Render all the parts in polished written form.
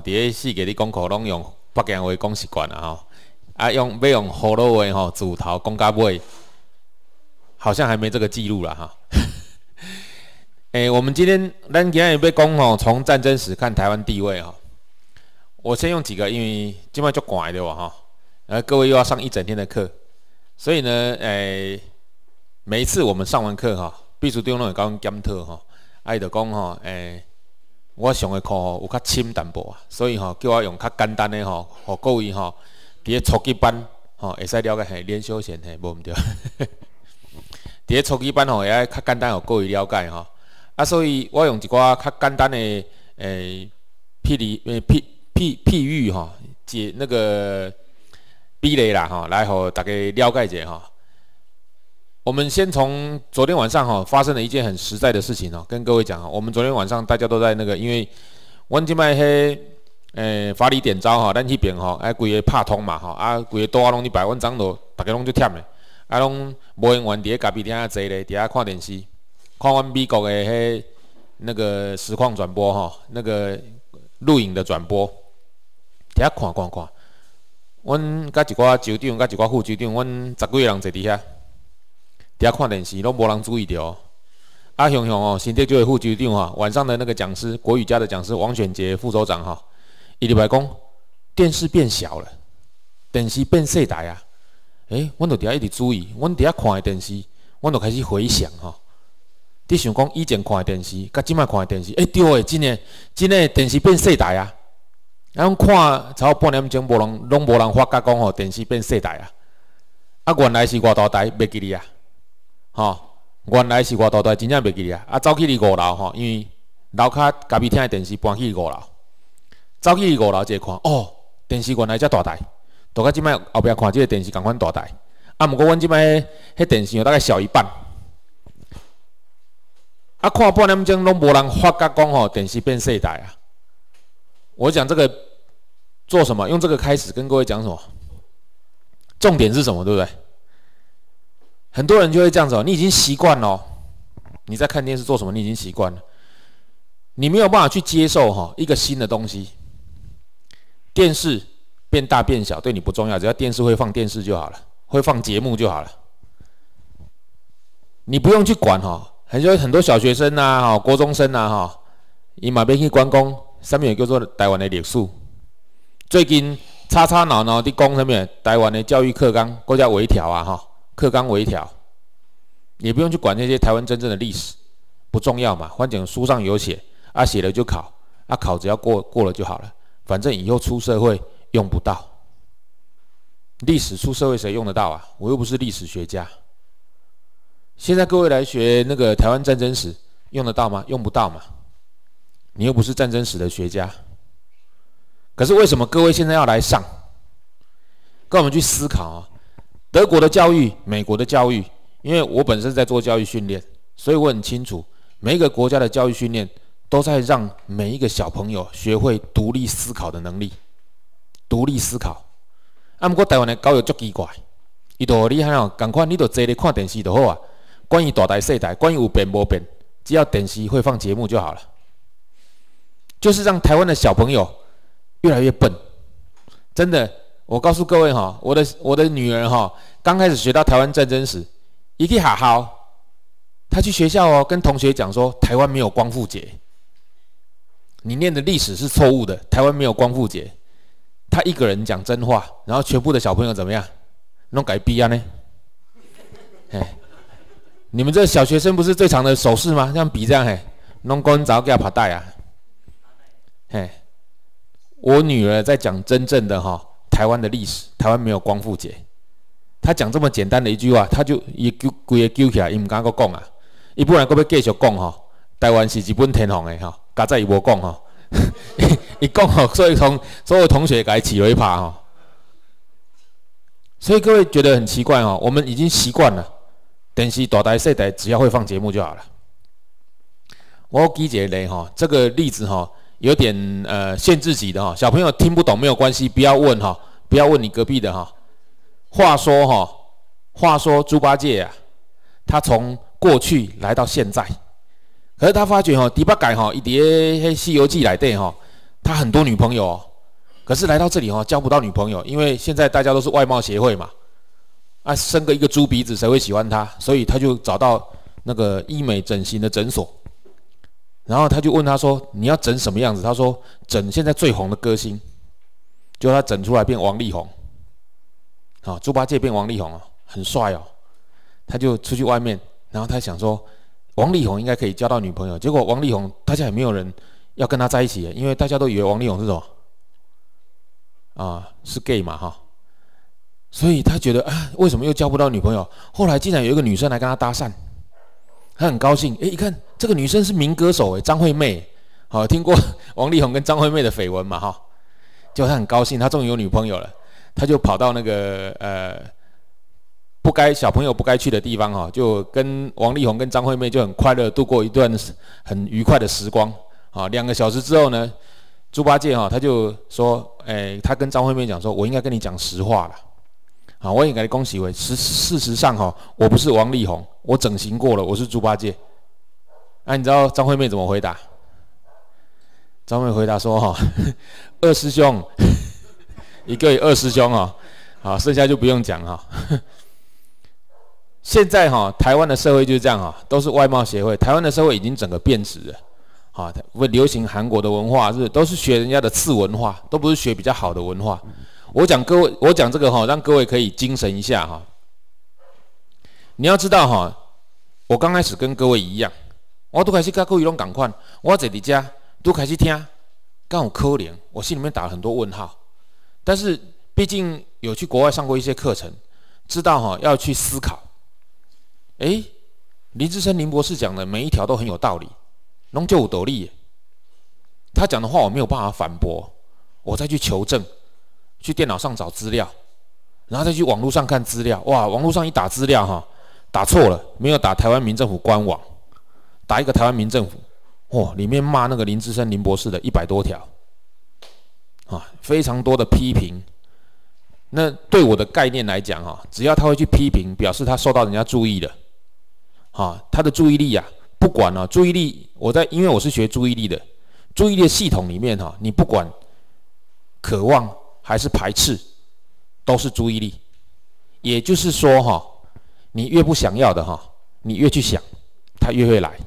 伫咧四界的功课拢用北京话讲习惯了吼，啊要用葫芦话吼自头讲到尾，好像还没这个记录了哈。我们今天咱今日要讲吼，从战争史看台湾地位哈。我先用几个，因为今晚就赶的哇哈，各位又要上一整天的课，所以呢，每一次我们上完课哈，秘书长拢会甲阮检讨吼，伊就讲吼，我上的课吼有较深淡薄啊，所以吼叫我用较简单的吼，互各位吼，伫咧初级班吼会使了解连休闲嘿，无毋对。伫咧初级班吼会较简单，互各位了解吼。啊，所以我用一寡较简单的譬喻吼，解那个比例啦吼，来互大家了解一下吼。我们先从昨天晚上哈发生了一件很实在的事情哦，跟各位讲哦。我们昨天晚上大家都在那个，因为阮即摆迄法理点招哈，咱迄边吼规个拍通嘛吼，啊规个桌仔拢伫摆，阮昨都大家拢就忝咧，啊拢无闲员伫咧隔壁厅仔坐咧，伫遐看电视，看阮美国的迄那个实况转播吼，那个录影的转播，伫遐看。阮甲一寡州长、甲一寡副州长，阮10几个人坐伫遐。伫遐看电视，拢无人注意到。啊，雄哦，新竹的副局长哈，晚上的那个讲师，国语家的讲师王选杰副首长哈，伊就来讲，电视变小了，电视变细台啊。阮就伫遐一直注意，阮伫遐看的电视，阮就开始回想哈。你想讲以前看的电视，甲即摆看的电视，对诶，真诶电视变细台啊。阮看差不多半点钟，拢无人发觉讲吼，电视变细台啊。啊，原来是偌大台，袂记哩啊。原来是偌大台，真正袂记哩啊！啊，走去哩5楼吼，因为楼骹隔壁厅的电视搬去5楼，走去哩5楼一看，电视原来遮大台，到甲即摆后壁看即个电视共款大台。啊，毋过阮即摆迄电视大概小一半。啊，看半点钟拢无人发觉讲吼，电视变细台啊！我讲这个做什么？用这个开始跟各位讲什么？重点是什么？对不对？很多人就会这样子哦，你已经习惯了，你在看电视做什么？你已经习惯了，你没有办法去接受哈一个新的东西。电视变大变小对你不重要，只要电视会放电视就好了，会放节目就好了。你不用去管哈，很多小学生啊、国中生啊哈，伊嘛要去管讲什么叫做台湾的历史。最近吵闹伫讲什么台湾的教育课纲，国家微调啊哈。课纲微调，也不用去管那些台湾真正的历史，不重要嘛。反正书上有写，啊写了就考，啊考只要过了就好了。反正以后出社会用不到，历史出社会谁用得到啊？我又不是历史学家。现在各位来学那个台湾战争史，用得到吗？用不到嘛。你又不是战争史的学家。可是为什么各位现在要来上？跟我们去思考啊。德国的教育，美国的教育，因为我本身在做教育训练，所以我很清楚，每一个国家的教育训练都在让每一个小朋友学会独立思考的能力。独立思考。啊，不过台湾的教育足奇怪，伊就你看哦，赶快你就坐咧看电视就好啊。关于大台细台，关于有变无变，只要电视会放节目就好了。就是让台湾的小朋友越来越笨，真的。我告诉各位哈，我的女儿哈，刚开始学到台湾战争史，一去学校，她去学校哦，跟同学讲说台湾没有光复节，你念的历史是错误的，台湾没有光复节。她一个人讲真话，然后全部的小朋友怎么样？弄改逼啊呢？你们这小学生不是最常的手势吗？这样比这样弄公早给他爬带啊。我女儿在讲真正的哈。台湾的历史，台湾没有光复节。他讲这么简单的一句话，他就伊规个揪起来，伊唔敢搁讲啊。伊本来搁要继续讲吼，台湾是日本天皇的吼，加在伊无讲吼，伊讲吼，所有同学给他起了一拍吼。所以各位觉得很奇怪哦，我们已经习惯了电视大台小台，只要会放节目就好了。我举一个例吼，这个例子吼。有点限制级的哈，小朋友听不懂没有关系，不要问哈，不要问你隔壁的哈。话说猪八戒啊，他从过去来到现在，可是他发觉哈，第八改哈，伊伫个《西游记》内底哈， 他很多女朋友哦，可是来到这里哦，交不到女朋友，因为现在大家都是外貌协会嘛，啊，生个一个猪鼻子，谁会喜欢他？所以他就找到那个医美整形的诊所，然后他就问他说：“你要整什么样子？”他说：“整现在最红的歌星。”结果他整出来变王力宏，好，猪八戒变王力宏哦，很帅哦。他就出去外面，然后他想说，王力宏应该可以交到女朋友。结果王力宏大家也没有人要跟他在一起，因为大家都以为王力宏是什么是 gay 嘛哈，所以他觉得啊，为什么又交不到女朋友？后来竟然有一个女生来跟他搭讪，他很高兴，一看这个女生是民歌手张惠妹，好，听过王力宏跟张惠妹的绯闻嘛哈，结果他很高兴，他终于有女朋友了，他就跑到那个小朋友不该去的地方哈，就跟王力宏跟张惠妹就很快乐度过一段很愉快的时光啊。2个小时之后呢，猪八戒哈他就说，他跟张惠妹讲说，我应该跟你讲实话了，啊，我也跟你恭喜事实上哈，我不是王力宏，我整形过了，我是猪八戒。你知道张惠妹怎么回答？张惠妹回答说哈，二师兄，一个二师兄哈，好，剩下就不用讲哈。现在台湾的社会就是这样都是外貌协会。台湾的社会已经整个变质了，会流行韩国的文化，都是学人家的次文化，都不是学比较好的文化。我讲这个让各位可以精神一下你要知道我刚开始跟各位一样，我都开始跟各位拢同款，我坐伫家都开始听，敢有可能？我心里面打了很多问号。但是毕竟有去国外上过一些课程，知道要去思考。林志升林博士讲的每一条都很有道理，拢就有道理。他讲的话我没有办法反驳，我再去求证，去电脑上找资料，然后再去网络上看资料。哇，网络上一打资料打错了，没有打台湾民政府官网，打一个台湾民政府，里面骂那个林志升林博士的100多条，非常多的批评。那对我的概念来讲只要他会去批评，表示他受到人家注意了。他的注意力不管注意力，因为我是学注意力的，注意力的系统里面你不管渴望还是排斥，都是注意力。也就是说你越不想要的你越去想，它越会来。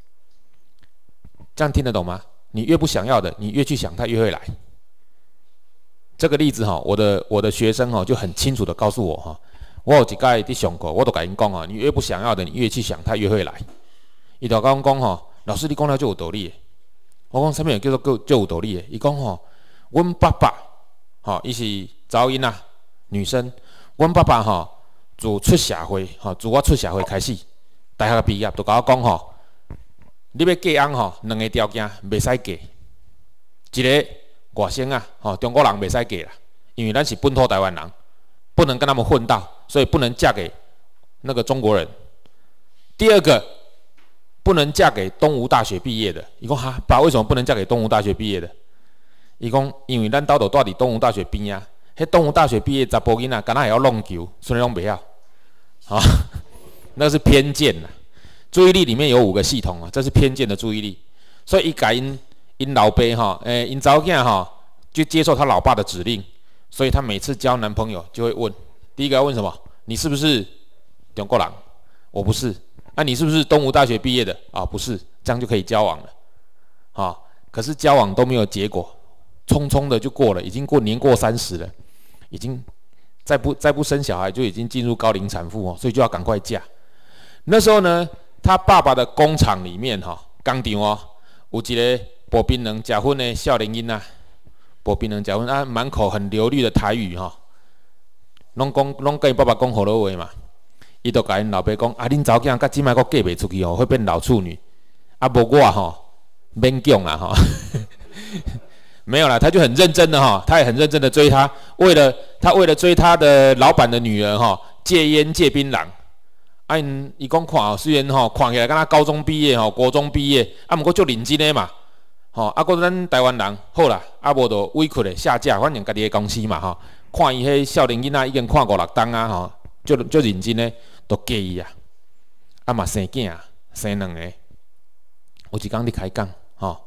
这样听得懂吗？你越不想要的，你越去想，它越会来。这个例子我的学生就很清楚的告诉我我有一届在上课，我都跟因讲你越不想要的，你越去想，它越会来。伊就跟我讲老师你讲了就有道理的。我讲什么叫做就有道理的？伊讲阮爸爸伊是查某囡仔女生，阮爸爸自出社会自我出社会开始，大学毕业就跟我讲你要嫁翁2个条件袂使嫁，一个外省中国人袂使嫁啦，因为咱是本土台湾人，不能跟他们混到，所以不能嫁给那个中国人。第二个，不能嫁给东吴大学毕业的。伊讲爸，为什么不能嫁给东吴大学毕业的？伊讲因为咱兜就住伫东吴大学边啊，迄东吴大学毕业查甫囡仔，敢若会晓弄球，所以拢袂晓。那是偏见啦。注意力里面有5个系统这是偏见的注意力。所以伊甲因老爸因查某囝就接受他老爸的指令，所以他每次交男朋友就会问，第一个要问什么？你是不是中国人？我不是。你是不是东吴大学毕业的？不是，这样就可以交往了。可是交往都没有结果，匆匆的就过了，已经年过30了，已经再不生小孩就已经进入高龄产妇所以就要赶快嫁。那时候呢，他爸爸的工厂里面工厂有一个薄槟榔结婚的少年囡仔，薄槟榔结婚满口很流利的台语拢跟爸爸讲好多话嘛。伊就甲因老爸讲恁查某囝甲即摆阁嫁袂出去会变老处女，无我免讲啦没有啦，他就很认真的他也很认真的追她，为了追他的老板的女儿戒烟戒槟榔。伊讲看虽然看起来敢若高中毕业国中毕业，毋过足认真的嘛。搁咱台湾人好啦，无就委屈的下嫁，反正家己的公司嘛看伊迄少年囡仔已经看5、6档足认真的，都嫁伊嘛生囝生2个。有一天伫开讲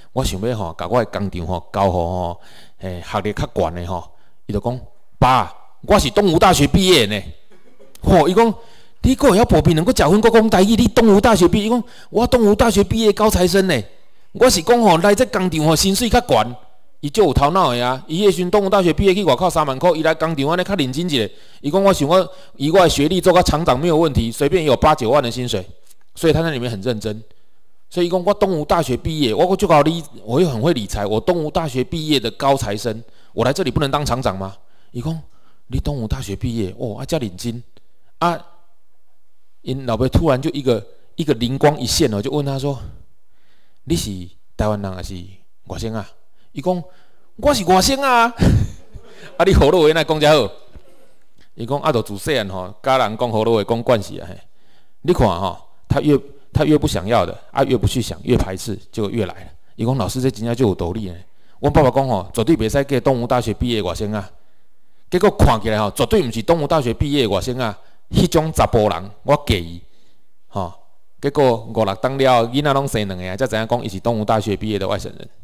我想要甲我的工厂交互学历较悬的伊就讲爸，我是东吴大学毕业呢。伊讲你阁会晓破病，能够食薰阁讲台语，你东吴大学毕业？伊讲我东吴大学毕业高材生呢。我是讲来这工厂薪水较悬。伊就有头脑的啊！伊迄时东吴大学毕业去外口3万块，伊来工厂安尼较认真一下。伊讲我想我以我的学历做个厂长没有问题，随便有8、9万的薪水，所以他在里面很认真。所以伊讲我东吴大学毕业，我就搞我又很会理财，我东吴大学毕业的高材生，我来这里不能当厂长吗？伊讲你东吴大学毕业遮认真啊！因老爸突然就一个灵光一现就问他说：“你是台湾人还是外省啊？”伊讲我是外省啊，你河洛话哪讲遮好？伊讲就自细汉家人讲河洛话讲惯势啊。你看他越不想要的越不去想，越排斥，就越来了。伊讲老师这真正就有道理呢。阮爸爸讲绝对袂使嫁东吴大学毕业的外省啊。结果看起来绝对毋是东吴大学毕业的外省啊，迄种查甫人我嫁伊结果5、6当了，囡仔拢生2个才知影讲伊是东吴大学毕业的外省人。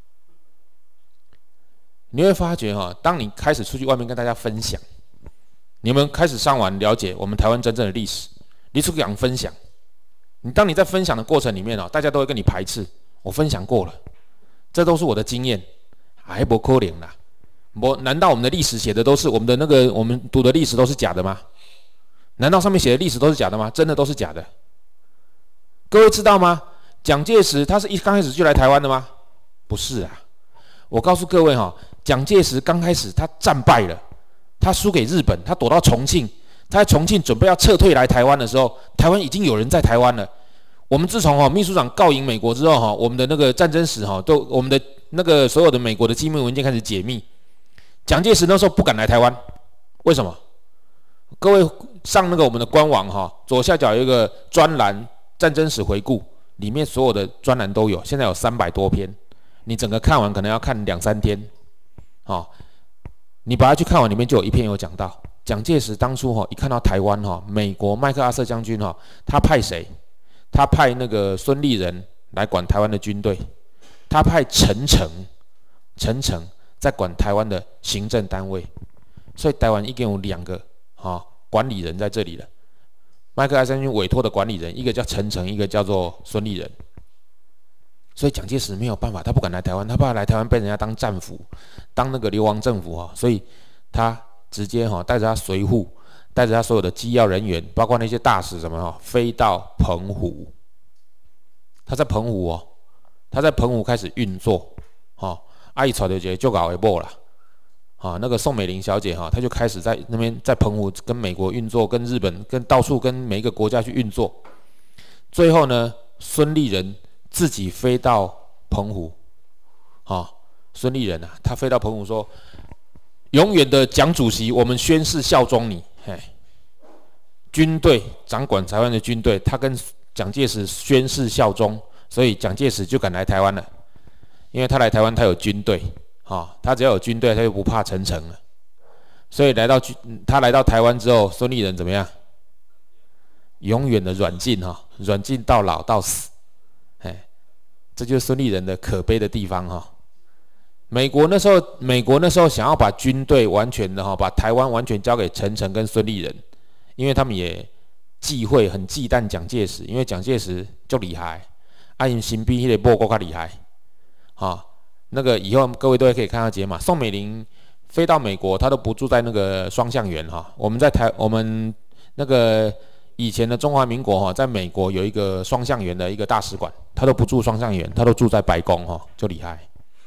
你会发觉当你开始出去外面跟大家分享，你们开始上网了解我们台湾真正的历史，你出去讲分享，当你在分享的过程里面大家都会跟你排斥。我分享过了，这都是我的经验，还不可能啦。难道我们的历史写的都是我们的我们读的历史都是假的吗？难道上面写的历史都是假的吗？真的都是假的。各位知道吗？蒋介石他是刚开始就来台湾的吗？不是啊。我告诉各位蒋介石刚开始他战败了，他输给日本，他躲到重庆，他在重庆准备要撤退来台湾的时候，台湾已经有人在台湾了。我们自从秘书长告赢美国之后我们的那个战争史我们的那个所有的美国的机密文件开始解密。蒋介石那时候不敢来台湾，为什么？各位上那个我们的官网左下角有一个专栏战争史回顾，里面所有的专栏都有，现在有300多篇。你整个看完可能要看2、3天，你把它去看完，里面就有一篇有讲到蒋介石当初一看到台湾美国麦克阿瑟将军他派谁？他派那个孙立人来管台湾的军队，他派陈诚在管台湾的行政单位，所以台湾已经有2个管理人在这里了。麦克阿瑟将军委托的管理人，一个叫陈诚，一个叫做孙立人。所以蒋介石没有办法，他不敢来台湾，他怕来台湾被人家当战俘，当那个流亡政府所以他直接带着他随扈，带着他所有的机要人员，包括那些大使什么飞到澎湖。他在澎湖开始运作伊找到一个足敖的某啦那个宋美龄小姐她就开始在那边在澎湖跟美国运作，跟日本跟到处跟每一个国家去运作。最后呢，孙立人自己飞到澎湖，孙立人他飞到澎湖说：“永远的蒋主席，我们宣誓效忠你。”军队掌管台湾的军队，他跟蒋介石宣誓效忠，所以蒋介石就敢来台湾了，因为他来台湾他有军队，他只要有军队，他就不怕陈诚了。所以他来到台湾之后，孙立人怎么样？永远的软禁软禁到老到死。这就是孙立人的可悲的地方美国那时候想要把军队完全的把台湾完全交给陈诚跟孙立人，因为他们也很忌惮蒋介石，因为蒋介石就厉害，因身边那个某更厉害那个以后各位都可以看到节嘛。宋美龄飞到美国，她都不住在那个双橡园我们那个以前的中华民国在美国有一个双橡园的一个大使馆，他都不住双橡园，他都住在白宫就厉害。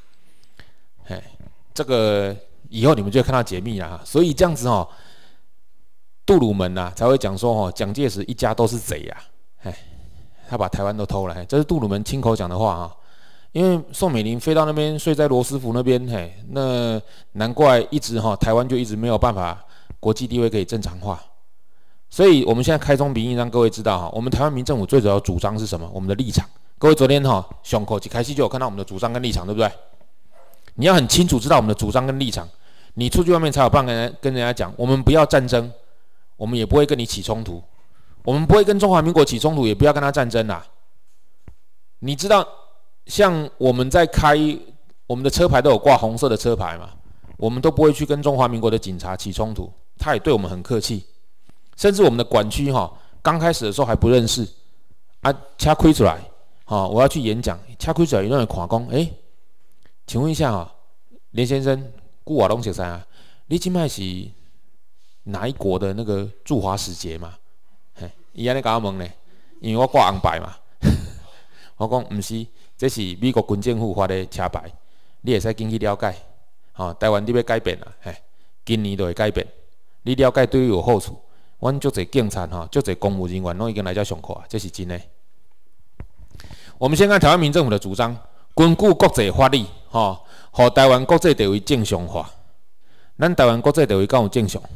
这个以后你们就会看到解密啦。所以这样子杜鲁门才会讲说蒋介石一家都是贼他把台湾都偷了，这是杜鲁门亲口讲的话因为宋美龄飞到那边睡在罗斯福那边那难怪一直台湾就一直没有办法国际地位可以正常化。所以我们现在开宗明义让各位知道我们台湾民政府最主要主张是什么？我们的立场。各位昨天上课一开始就有看到我们的主张跟立场，对不对？你要很清楚知道我们的主张跟立场，你出去外面才有办法跟人家讲，我们不要战争，我们也不会跟你起冲突，我们不会跟中华民国起冲突，也不要跟他战争啦。你知道像我们在开我们的车牌都有挂红色的车牌嘛，我们都不会去跟中华民国的警察起冲突，他也对我们很客气，甚至我们的管区刚开始的时候还不认识啊，车开出来我要去演讲，车开出来有人看讲，请问一下连先生，久我拢熟悉啊，你今摆是哪一国的那个驻华使节嘛？伊安尼甲我问呢，因为我挂红牌嘛，我讲毋是，这是美国军政府发的车牌，你会使进去了解。台湾你要改变啦，今年就会改变。你了解对于有好处。阮足侪警察足侪公务人员拢已经来遮上课，这是真的。我们先看台湾民政府的主张，根据国际法律，互台湾国际地位正常化。咱台湾国际地位敢有正常？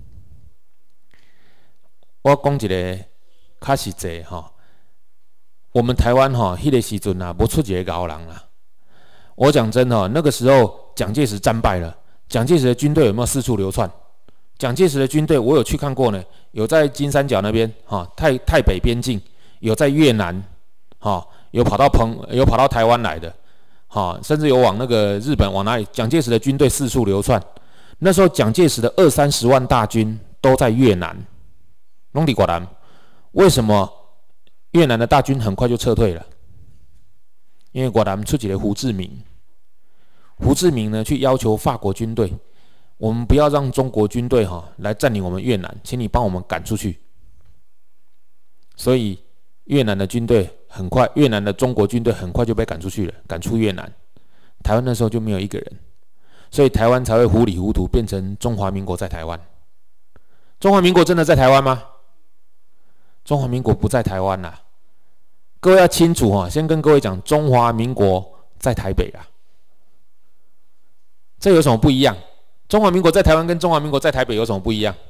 我讲一个较实际我们台湾迄个时阵无出一个敖人啦。我讲真那个时候蒋介石战败了，蒋介石的军队有没有四处流窜？蒋介石的军队我有去看过呢，有在金三角那边太北边境，有在越南有跑到台湾来的甚至有往那个日本往哪里？蒋介石的军队四处流窜。那时候蒋介石的20-30万大军都在越南，拢伫越南。为什么越南的大军很快就撤退了？因为越南出一个胡志明，胡志明呢去要求法国军队，我们不要让中国军队来占领我们越南，请你帮我们赶出去。所以越南的军队很快，越南的中国军队很快就被赶出去了，赶出越南。台湾那时候就没有一个人，所以台湾才会糊里糊涂变成中华民国在台湾。中华民国真的在台湾吗？中华民国不在台湾啦，各位要清楚先跟各位讲，中华民国在台北啦。这有什么不一样？中华民国在台湾跟中华民国在台北有什么不一样？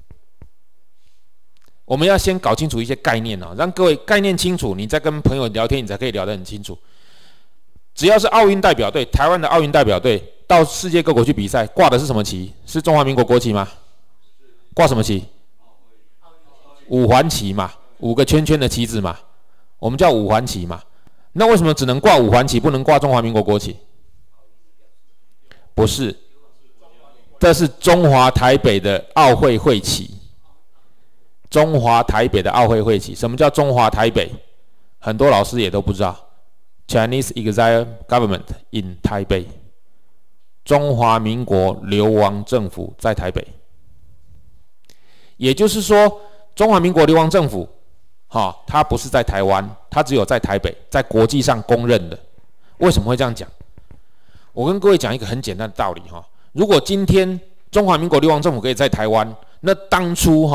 我们要先搞清楚一些概念让各位概念清楚，你再跟朋友聊天，你才可以聊得很清楚。只要是奥运代表队，台湾的奥运代表队到世界各国去比赛，挂的是什么旗？是中华民国国旗吗？挂什么旗？五环旗嘛，5个圈圈的旗子嘛，我们叫五环旗嘛。那为什么只能挂五环旗，不能挂中华民国国旗？不是，这是中华台北的奥会会旗。中华台北的奥会会旗，什么叫中华台北？很多老师也都不知道。Chinese Exile Government in Taipei， 中华民国流亡政府在台北。也就是说，中华民国流亡政府，它不是在台湾，它只有在台北，在国际上公认的。为什么会这样讲？我跟各位讲一个很简单的道理如果今天中华民国流亡政府可以在台湾，那当初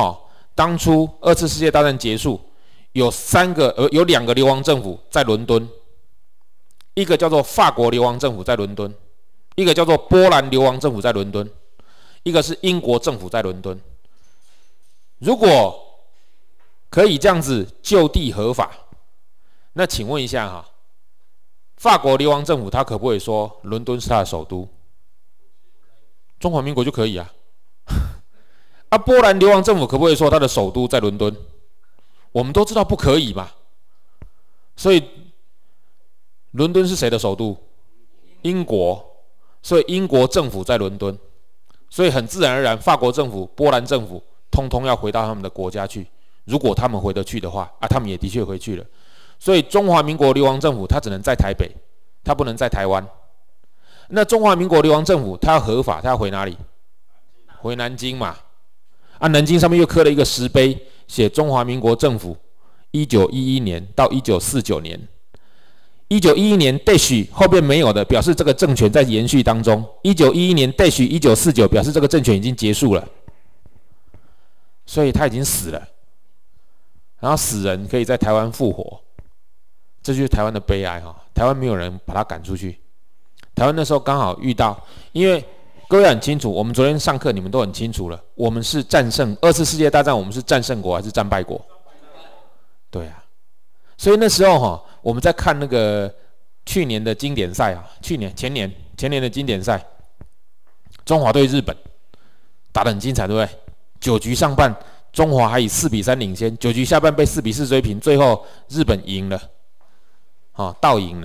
2次世界大战结束，有2个流亡政府在伦敦，一个叫做法国流亡政府在伦敦，一个叫做波兰流亡政府在伦敦，一个是英国政府在伦敦。如果可以这样子就地合法，那请问一下法国流亡政府他可不可以说伦敦是他的首都？中华民国就可以啊。波兰流亡政府可不可以说他的首都在伦敦？我们都知道不可以嘛。所以伦敦是谁的首都？英国。所以英国政府在伦敦，所以很自然而然，法国政府、波兰政府通通要回到他们的国家去。如果他们回得去的话他们也的确回去了。所以中华民国流亡政府他只能在台北，他不能在台湾。那中华民国流亡政府他要合法，他要回哪里？回南京嘛。南京上面又刻了一个石碑，写中华民国政府1911年到1949年。1911年 dash 后面没有的，表示这个政权在延续当中。1911年 dash 1949表示这个政权已经结束了，所以他已经死了。然后死人可以在台湾复活，这就是台湾的悲哀台湾没有人把他赶出去。台湾那时候刚好遇到，因为各位很清楚，我们昨天上课你们都很清楚了，我们是战胜2次世界大战，我们是战胜国还是战败国？对啊，所以那时候我们在看那个去年的经典赛前年的经典赛，中华对日本打得很精彩，对不对？9局上半，中华还以4-3领先，9局下半被4-4追平，最后日本赢了，倒赢了。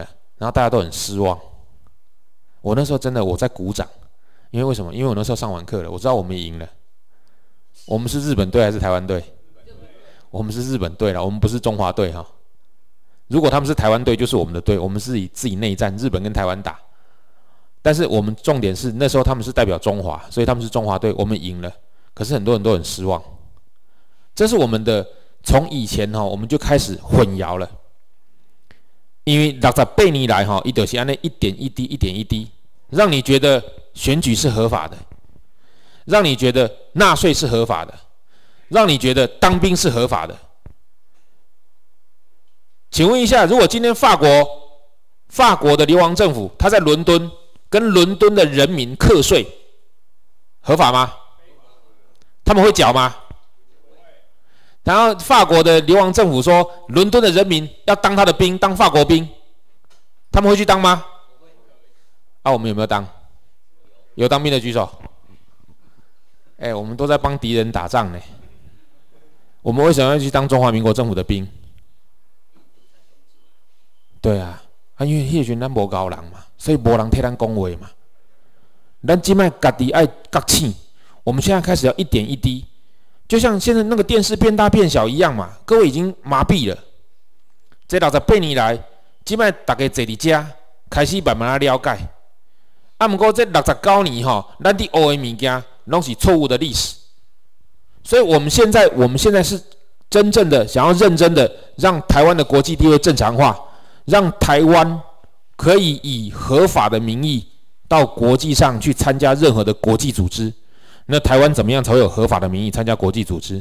然后大家都很失望。我那时候真的我在鼓掌，因为为什么？因为我那时候上完课了，我知道我们赢了。我们是日本队还是台湾队？我们是日本队了，我们不是中华队哈。如果他们是台湾队，就是我们的队，我们是以自己内战，日本跟台湾打。但是我们重点是那时候他们是代表中华，所以他们是中华队，我们赢了。可是很多人都很失望，这是我们的从以前我们就开始混淆了。因为68年来伊就是安尼一点一滴，一点一滴，让你觉得选举是合法的，让你觉得纳税是合法的，让你觉得当兵是合法的。请问一下，如果今天法国的流亡政府，他在伦敦跟伦敦的人民课税，合法吗？他们会缴吗？然后法国的流亡政府说，伦敦的人民要当他的兵，当法国兵，他们会去当吗？啊，我们有没有当？有当兵的举手。我们都在帮敌人打仗呢。我们为什么要去当中华民国政府的兵？对啊，因为迄时阵咱无够人嘛，所以无人替咱讲话嘛。咱即摆家己爱觉醒，我们现在开始要一点一滴。就像现在那个电视变大变小一样嘛，各位已经麻痹了。这68年来，即摆大家坐伫遮，开始慢慢了解。不过这69年咱伫学的物件，拢是错误的历史。所以我们现在是真正的想要认真的让台湾的国际地位正常化，让台湾可以以合法的名义到国际上去参加任何的国际组织。那台湾怎么样才会有合法的名义参加国际组织？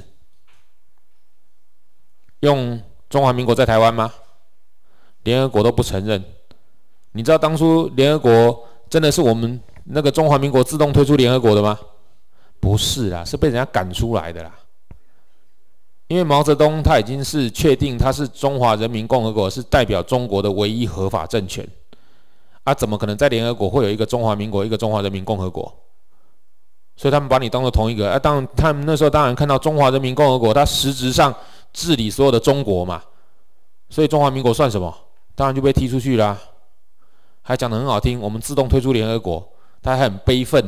用中华民国在台湾吗？联合国都不承认。你知道当初联合国真的是我们那个中华民国自动退出联合国的吗？不是啦，是被人家赶出来的啦。因为毛泽东他已经是确定他是中华人民共和国，是代表中国的唯一合法政权。怎么可能在联合国会有一个中华民国，一个中华人民共和国？所以他们把你当作同一个当他们那时候当然看到中华人民共和国，它实质上治理所有的中国嘛，所以中华民国算什么？当然就被踢出去啦。还讲得很好听，我们自动退出联合国，他还很悲愤，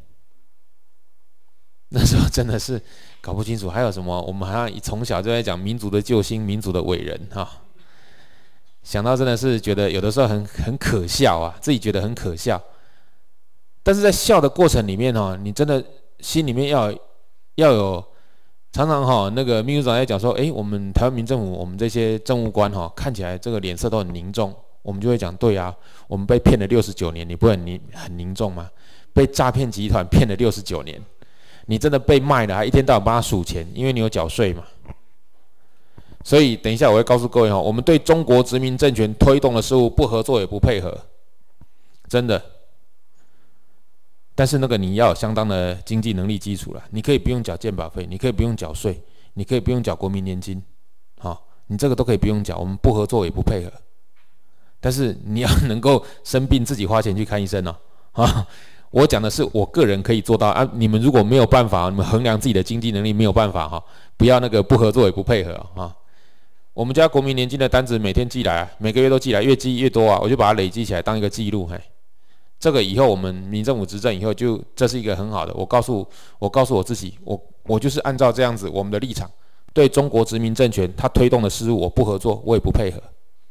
那时候真的是搞不清楚还有什么。我们好像从小就在讲民族的救星、民族的伟人想到真的是觉得有的时候很可笑啊，自己觉得很可笑。但是在笑的过程里面你真的心里面要有，常常那个秘书长在讲说，我们台湾民政府，我们这些政务官看起来这个脸色都很凝重，我们就会讲，对啊，我们被骗了69年，你不会很凝重吗？被诈骗集团骗了69年，你真的被卖了，还一天到晚帮他数钱，因为你有缴税嘛。所以等一下我会告诉各位我们对中国殖民政权推动的事物不合作也不配合，真的。但是那个你要有相当的经济能力基础了，你可以不用缴健保费，你可以不用缴税，你可以不用缴国民年金，你这个都可以不用缴，我们不合作也不配合。但是你要能够生病自己花钱去看医生我讲的是我个人可以做到你们如果没有办法，你们衡量自己的经济能力没有办法不要那个不合作也不配合我们家国民年金的单子每天寄来每个月都寄来，越寄越多我就把它累积起来当一个记录这个以后我们民政府执政以后这是一个很好的。我告诉我自己，我就是按照这样子我们的立场，对中国殖民政权他推动的事物我不合作，我也不配合。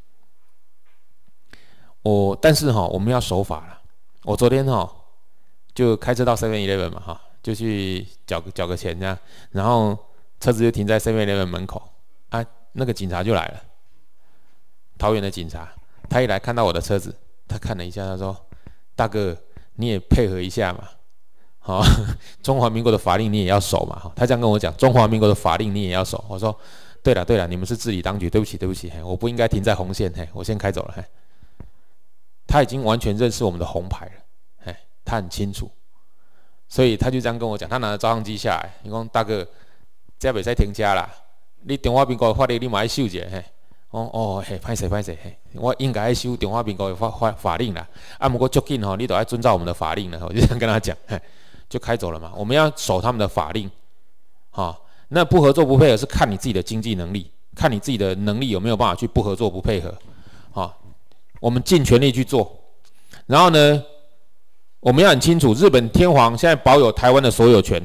但是我们要守法了。我昨天就开车到 7-Eleven 嘛就去缴个钱这样，然后车子就停在 7-Eleven 门口那个警察就来了，桃园的警察，他一来看到我的车子，他看了一下，他说，大哥，你也配合一下嘛，中华民国的法令你也要守嘛，他这样跟我讲，中华民国的法令你也要守。我说，对了，你们是治理当局，对不起，我不应该停在红线，我先开走了。他已经完全认识我们的红牌了，他很清楚，所以他就这样跟我讲，他拿着照相机下来，你说大哥，这不使停车啦，你中华民国的法律你嘛要守一下，歹势，我应该要守中华民国的法令啦。不过足紧你都要遵照我们的法令了。我就这样跟他讲，就开走了嘛。我们要守他们的法令，那不合作不配合是看你自己的经济能力，看你自己的能力有没有办法去不合作不配合， 我们尽全力去做。然后呢，我们要很清楚，日本天皇现在保有台湾的所有权。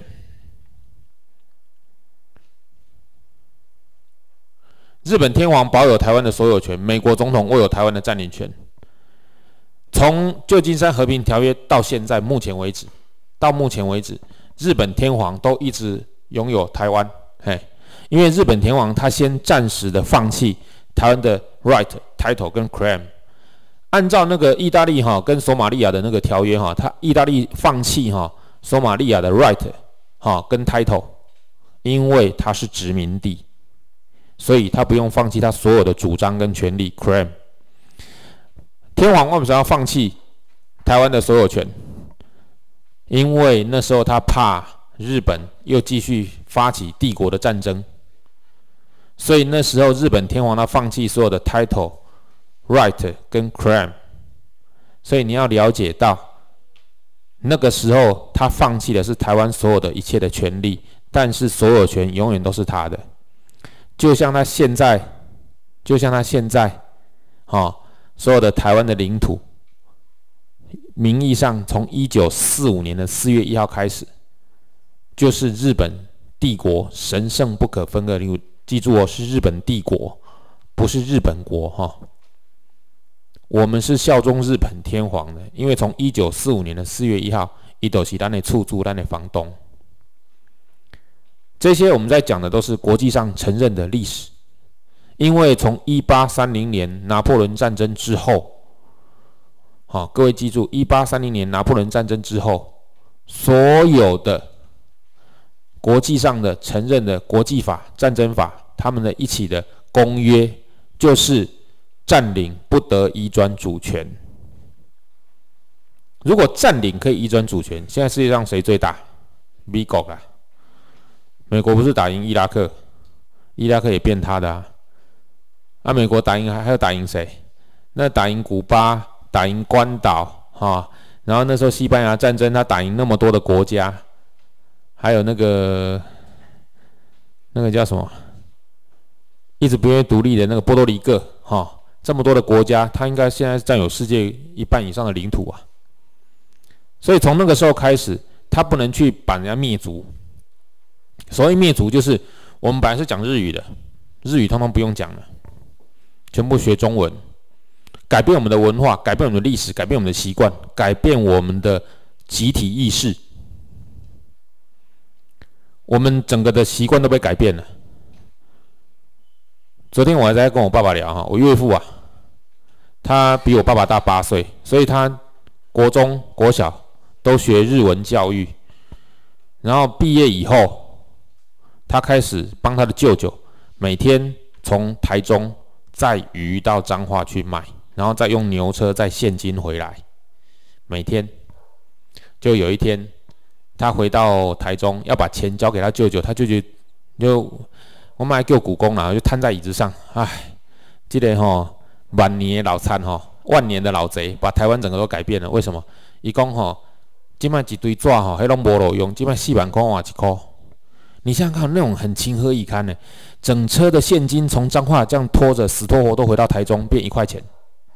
日本天皇保有台湾的所有权，美国总统握有台湾的占领权。从旧金山和平条约到现在，目前为止，日本天皇都一直拥有台湾。因为日本天皇他先暂时的放弃台湾的 right、title 跟 claim。按照那个意大利跟索马利亚的那个条约他意大利放弃索马利亚的 right 跟 title， 因为它是殖民地，所以他不用放弃他所有的主张跟权利 claim。天皇为什么要放弃台湾的所有权？因为那时候他怕日本又继续发起帝国的战争，所以那时候日本天皇他放弃所有的 title、right 跟 claim。所以你要了解到，那个时候他放弃的是台湾所有的一切的权利，但是所有权永远都是他的。就像他现在，所有的台湾的领土，名义上从1945年的4月1号开始，就是日本帝国神圣不可分割的领土。记住是日本帝国，不是日本国我们是效忠日本天皇的，因为从1945年的4月1号，他就是我们的厝主，我们的房东。这些我们在讲的都是国际上承认的历史。因为从1830年拿破仑战争之后，各位记住，1830年拿破仑战争之后，所有的国际上的承认的国际法、战争法，他们的一起的公约，就是占领不得移转主权。如果占领可以移转主权，现在世界上谁最大？美国啊！美国不是打赢伊拉克，伊拉克也变他的啊。美国打赢还要打赢谁？那打赢古巴，打赢关岛然后那时候西班牙战争，他打赢那么多的国家，还有那个叫什么，一直不愿意独立的那个波多黎各这么多的国家，他应该现在占有世界1半以上的领土啊。所以从那个时候开始，他不能去把人家灭族。所谓灭族，就是我们本来是讲日语的，日语通通不用讲了。全部学中文，改变我们的文化，改变我们的历史，改变我们的习惯，改变我们的集体意识。我们整个的习惯都被改变了。昨天我还在跟我爸爸聊我岳父他比我爸爸大8岁，所以他国中、国小都学日文教育。然后毕业以后，他开始帮他的舅舅每天从台中载鱼到彰化去卖，然后再用牛车再现金回来。每天，就有一天，他回到台中要把钱交给他舅舅，他舅舅就我们还叫股工就瘫在椅子上，这个万年的老残万年的老贼，把台湾整个都改变了。为什么？他说现在一堆纸那都没路用，现在4万块换1块。你想想看，那种很情何以堪呢？整车的现金从彰化这样拖着，死拖活都回到台中，变1块钱。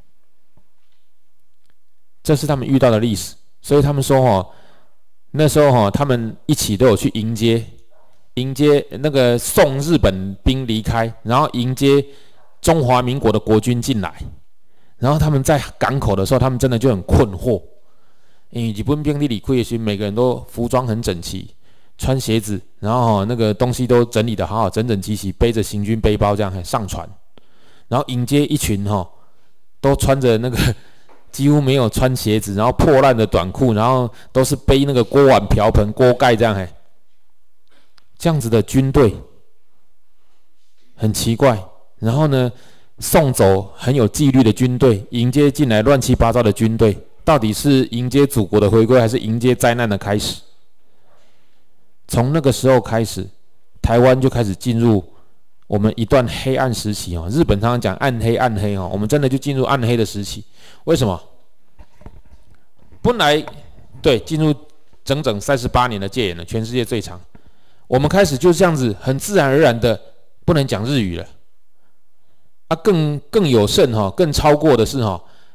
这是他们遇到的历史，所以他们说那时候他们一起都有去迎接那个送日本兵离开，然后迎接中华民国的国军进来。然后他们在港口的时候，他们真的就很困惑，因为日本兵离开的时候，每个人都服装很整齐。穿鞋子，然后那个东西都整理得好好，整整齐齐，背着行军背包这样上船，然后迎接一群都穿着那个几乎没有穿鞋子，然后破烂的短裤，然后都是背那个锅碗瓢盆、锅盖这样这样子的军队很奇怪。然后呢，送走很有纪律的军队，迎接进来乱七八糟的军队，到底是迎接祖国的回归，还是迎接灾难的开始？从那个时候开始，台湾就开始进入我们一段黑暗时期日本常常讲暗黑，我们真的就进入暗黑的时期。为什么？本来进入整整38年的戒严了，全世界最长。我们开始就这样子很自然而然的不能讲日语了。更有甚更超过的是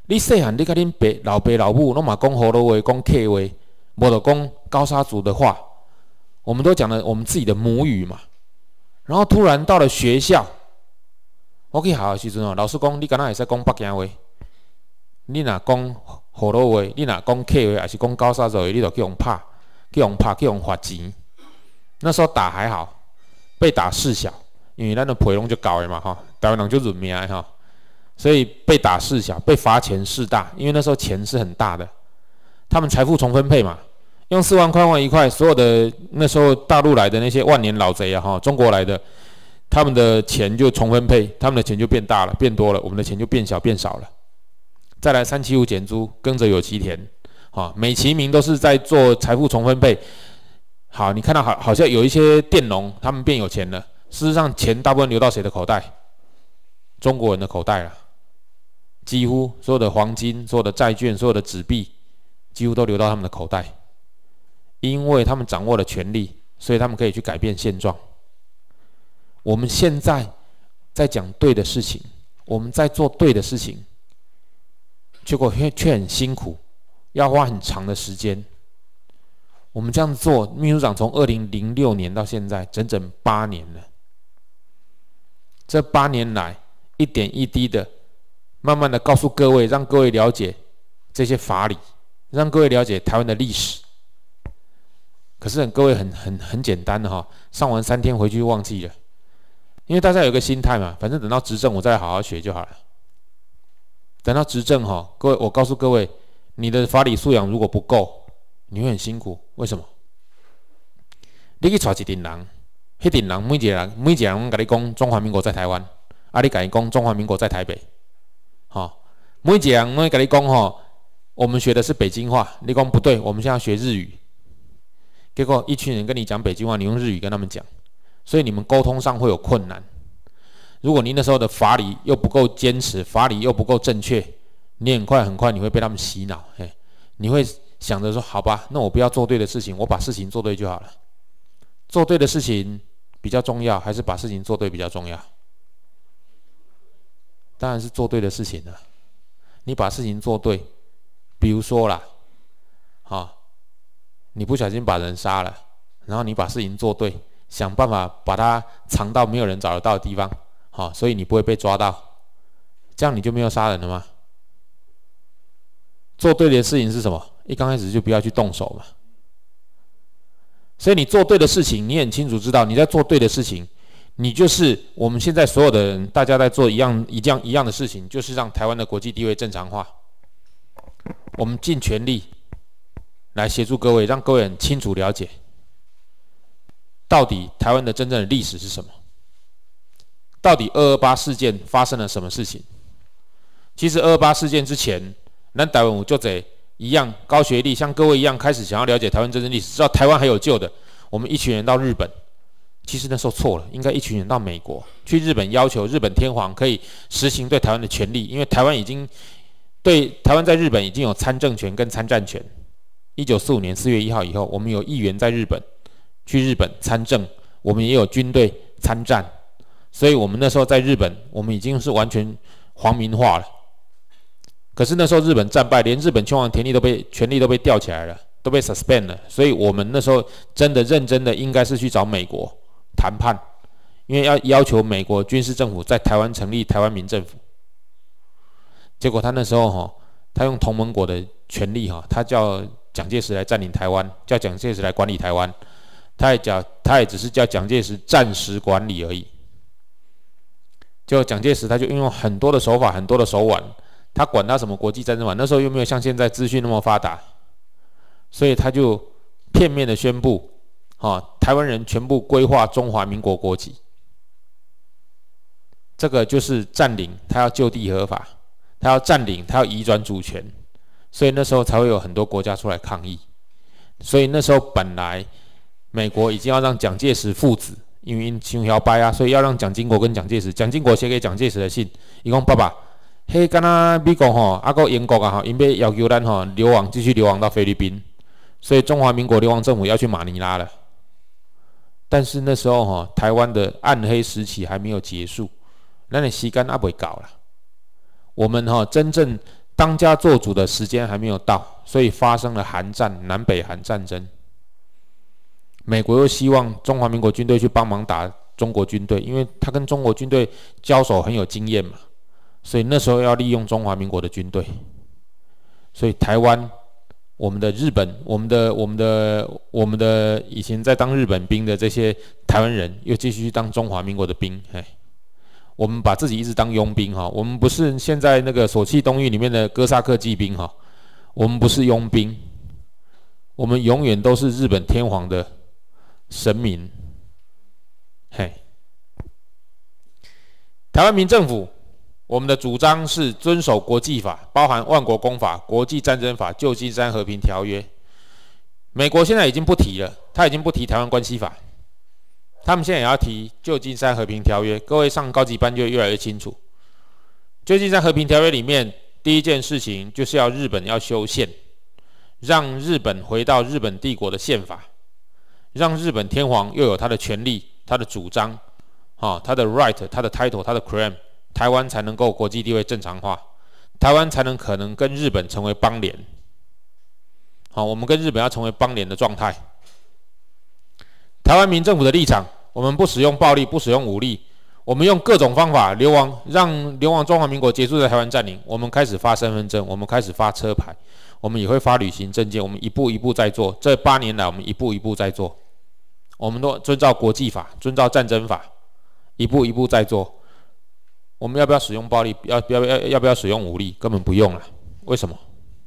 你细汉你甲恁老爸老母拢嘛讲葫芦话、讲客话，无就讲高沙族的话，我们都讲了我们自己的母语嘛。然后突然到了学校，我去学校的时阵哦，老师讲你敢若会使讲北京话，你若讲葫芦话，你若讲客话，还是讲高沙族话，你就去用拍，去用罚钱。那时候打还好，被打事小，因为咱的皮拢就高的嘛哈，台湾人就润命的哈，所以被打事小，被罚钱事大，因为那时候钱是很大的，他们财富重分配嘛。用4万块换1块，所有的那时候大陆来的那些万年老贼啊，哈，中国来的，他们的钱就重分配，他们的钱就变大了，变多了，我们的钱就变小变少了。再来375减租，耕者有其田，啊，美其名都是在做财富重分配。好，你看到好像有一些佃农，他们变有钱了，事实上钱大部分流到谁的口袋？中国人的口袋了，几乎所有的黄金、所有的债券、所有的纸币，几乎都流到他们的口袋。因为他们掌握了权力，所以他们可以去改变现状。我们现在在讲对的事情，我们在做对的事情，结果却很辛苦，要花很长的时间。我们这样做，秘书长从2006年到现在整整8年了。这8年来，一点一滴的，慢慢的告诉各位，让各位了解这些法理，让各位了解台湾的历史。可是各位很简单的哈，上完3天回去就忘记了，因为大家有个心态嘛，反正等到执政我再好好学就好了。等到执政哈，各位我告诉各位，你的法理素养如果不够，你会很辛苦。为什么？你去找一群人，迄群人每一个人拢甲你讲中华民国在台湾，啊你甲伊讲中华民国在台北，每一个人拢甲你讲我们学的是北京话，你讲不对，我们现在要学日语。结果一群人跟你讲北京话，你用日语跟他们讲，所以你们沟通上会有困难。如果你那时候的法理又不够坚持，法理又不够正确，你很快你会被他们洗脑，你会想着说好吧，那我不要做对的事情，我把事情做对就好了。做对的事情比较重要，还是把事情做对比较重要？当然是做对的事情了。你把事情做对，比如说啦，你不小心把人杀了，然后你把事情做对，想办法把它藏到没有人找得到的地方，所以你不会被抓到，这样你就没有杀人了吗？做对的事情是什么？一刚开始就不要去动手嘛。所以你做对的事情，你很清楚知道你在做对的事情，你就是我们现在所有的人，大家在做一样的事情，就是让台湾的国际地位正常化。我们尽全力来协助各位，让各位很清楚了解，到底台湾的真正的历史是什么？到底228事件发生了什么事情？其实228事件之前，咱台湾有就这一样高学历，像各位一样开始想要了解台湾真正历史，知道台湾还有救的。我们一群人到日本，其实那时候错了，应该一群人到美国，去日本要求日本天皇可以实行对台湾的权利，因为台湾在日本已经有参政权跟参战权。1945年4月1号以后，我们有议员在日本，去日本参政，我们也有军队参战，所以我们那时候在日本，我们已经是完全皇民化了。可是那时候日本战败，连日本天皇权力都被吊起来了，都被 suspend 了，所以我们那时候真的认真的应该是去找美国谈判，因为要求美国军事政府在台湾成立台湾民政府。结果他那时候他用同盟国的权力他叫蒋介石来占领台湾，叫蒋介石来管理台湾，他也只是叫蒋介石暂时管理而已。就蒋介石他就运用很多的手法，很多的手腕，他管他什么国际战争法，那时候又没有像现在资讯那么发达，所以他就片面的宣布，台湾人全部归化中华民国国籍。这个就是占领，他要就地合法，他要占领，他要移转主权，所以那时候才会有很多国家出来抗议。所以那时候本来美国已经要让蒋介石父子，因为想摇摆啊，所以要让蒋经国跟蒋介石，蒋经国写给蒋介石的信，伊讲爸爸，嘿，敢若美国啊个英国啊因要求咱继续流亡到菲律宾，所以中华民国流亡政府要去马尼拉了。但是那时候台湾的暗黑时期还没有结束，咱的时间还未到啦。我们真正当家作主的时间还没有到，所以发生了韩战、南北韩战争。美国又希望中华民国军队去帮忙打中国军队，因为他跟中国军队交手很有经验嘛，所以那时候要利用中华民国的军队。所以台湾，我们的日本，我们的以前在当日本兵的这些台湾人，又继续去当中华民国的兵，我们把自己一直当佣兵哈，我们不是现在那个索契东狱里面的哥萨克骑兵哈，我们不是佣兵，我们永远都是日本天皇的神明。台湾民政府，我们的主张是遵守国际法，包含万国公法、国际战争法、旧金山和平条约。美国现在已经不提了，他已经不提台湾关系法。他们现在也要提旧金山和平条约，各位上高级班就会越来越清楚。旧金山和平条约里面，第一件事情就是要日本要修宪，让日本回到日本帝国的宪法，让日本天皇又有他的权利、他的主张，他的 right、他的 title、他的 claim， 台湾才能够国际地位正常化，台湾才能可能跟日本成为邦联。我们跟日本要成为邦联的状态。台湾民政府的立场，我们不使用暴力，不使用武力，我们用各种方法让流亡中华民国结束在台湾占领。我们开始发身份证，我们开始发车牌，我们也会发旅行证件，我们一步一步在做。这8年来，我们一步一步在做，我们都遵照国际法，遵照战争法，一步一步在做。我们要不要使用暴力？要不要使用武力？根本不用了。为什么？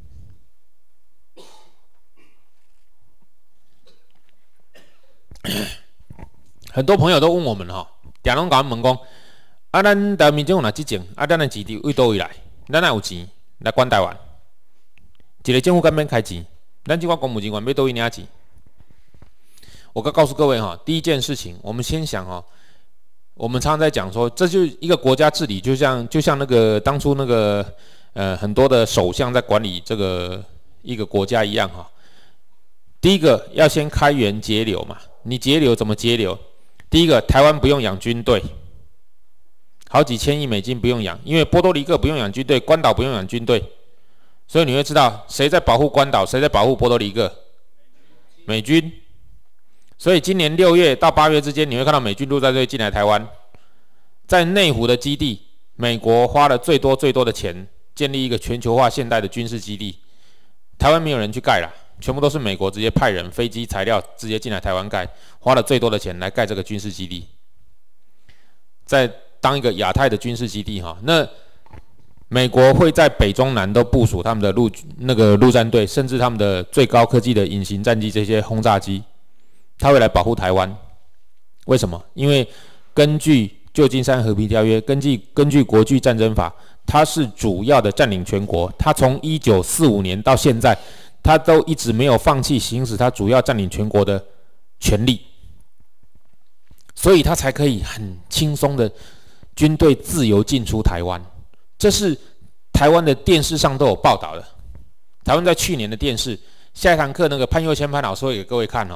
很多朋友都问我们常拢甲我问讲，咱台湾民政府若执政，咱的钱伫位倒位来？咱哪有钱来管台湾？一个政府敢免开钱？咱这款公务人员要倒位领钱？我告诉各位第一件事情，我们先想我们常常在讲说，这就是一个国家治理，就像那个当初那个很多的首相在管理这个一个国家一样第一个要先开源节流嘛，你节流怎么节流？第一个，台湾不用养军队，好几千亿美金不用养，因为波多黎各不用养军队，关岛不用养军队，所以你会知道谁在保护关岛，谁在保护波多黎各？美军。所以今年6月到8月之间，你会看到美军陆战队进来台湾，在内湖的基地，美国花了最多的钱建立一个全球化现代的军事基地，台湾没有人去盖啦。全部都是美国直接派人、飞机、材料直接进来台湾盖，花了最多的钱来盖这个军事基地，在当一个亚太的军事基地那美国会在北中南都部署他们的陆战队，甚至他们的最高科技的隐形战机这些轰炸机，他会来保护台湾。为什么？因为根据旧金山和平条约，根据国际战争法，它是主要的占领全国，它从1945年到现在。他都一直没有放弃行使他主要占领全国的权利，所以他才可以很轻松的军队自由进出台湾。这是台湾的电视上都有报道的。台湾在去年的电视，下一堂课那个潘佑谦潘老师会给各位看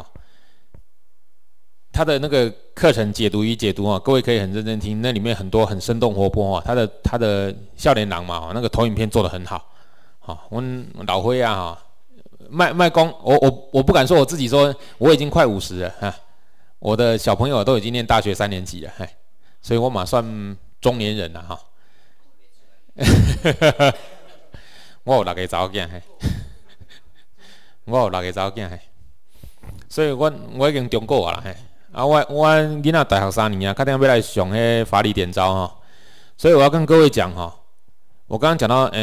他的那个课程解读各位可以很认真听，那里面很多很生动活泼他的少年郎嘛那个投影片做得很好我老辉卖公，我不敢说我自己说我已经快50了我的小朋友都已经念大学3年级了所以我嘛算中年人了我有6个查某囝我有6个查某囝所以我已经中过啦我囡仔大学3年确定要来上迄法理点招所以我要跟各位讲我刚刚讲到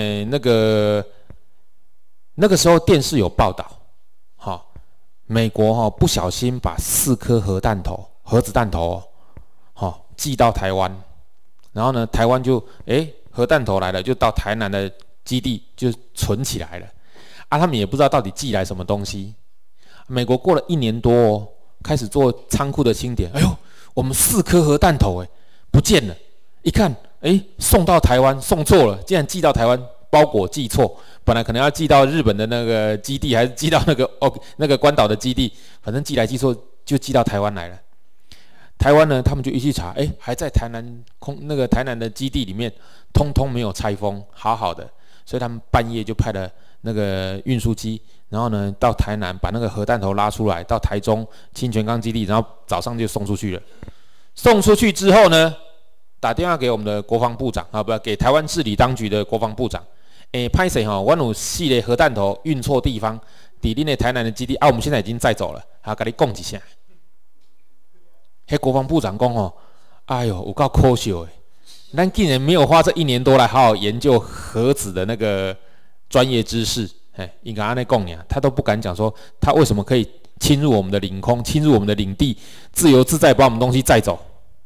那个时候电视有报道，美国不小心把4颗核子弹头寄到台湾，然后呢，台湾就核弹头来了，就到台南的基地就存起来了他们也不知道到底寄来什么东西。美国过了1年多开始做仓库的清点，哎呦，我们4颗核弹头不见了，一看送到台湾送错了，竟然寄到台湾。包裹寄错，本来可能要寄到日本的那个基地，还是寄到那个关岛的基地，反正寄来寄错就寄到台湾来了。台湾呢，他们就一去查，还在台南的基地里面，通通没有拆封，好好的。 所以他们半夜就派了那个运输机，然后呢到台南把那个核弹头拉出来，到台中清泉岗基地，然后早上就送出去了。送出去之后呢，打电话给我们的国防部长啊，不，给台湾治理当局的国防部长。拍谁哈？我有4个核弹头运错地方，伫恁的台南的基地啊，我们现在已经载走了，还跟你讲一下。迄国防部长讲哦，哎呦，有够可笑的，咱竟然没有花这1年多来好好研究核子的那个专业知识，应该安尼讲呀，他都不敢讲说他为什么可以侵入我们的领空，侵入我们的领地，自由自在把我们东西载走。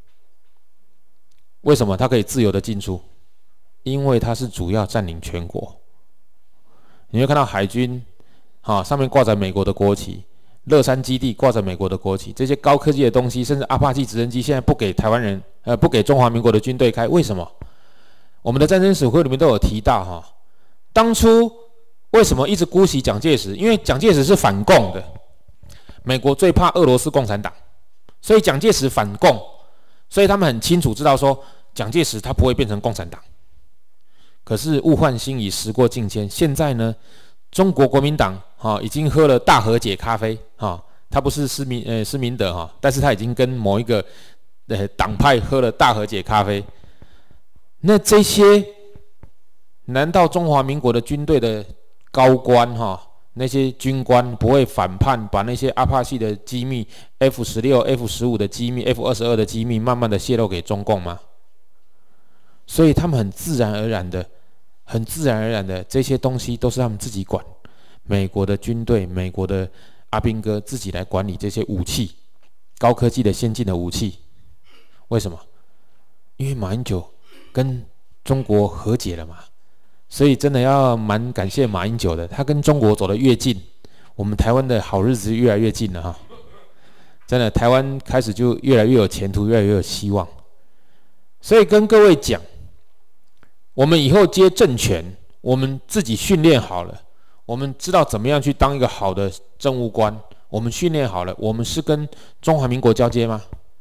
为什么他可以自由的进出？因为他是主要占领全国。你会看到海军，上面挂着美国的国旗，乐山基地挂着美国的国旗，这些高科技的东西，甚至阿帕奇直升机现在不给台湾人，不给中华民国的军队开，为什么？我们的战争史会里面都有提到当初为什么一直姑息蒋介石？因为蒋介石是反共的，美国最怕俄罗斯共产党，所以蒋介石反共，所以他们很清楚知道说蒋介石他不会变成共产党。可是物换星移，时过境迁，现在呢，中国国民党已经喝了大和解咖啡他不是施明德但是他已经跟某一个党派喝了大和解咖啡。那这些难道中华民国的军队的高官那些军官不会反叛，把那些阿帕奇的机密 F-16、F-15 的机密、F-22的机密慢慢的泄露给中共吗？所以他们很自然而然的这些东西都是他们自己管，美国的军队、美国的阿兵哥自己来管理这些武器，高科技的先进的武器。为什么？因为马英九跟中国和解了嘛，所以真的要蛮感谢马英九的，他跟中国走得越近，我们台湾的好日子越来越近了真的，台湾开始就越来越有前途，越来越有希望。所以跟各位讲，我们以后接政权，我们自己训练好了，我们知道怎么样去当一个好的政务官，我们训练好了，我们是跟中华民国交接吗？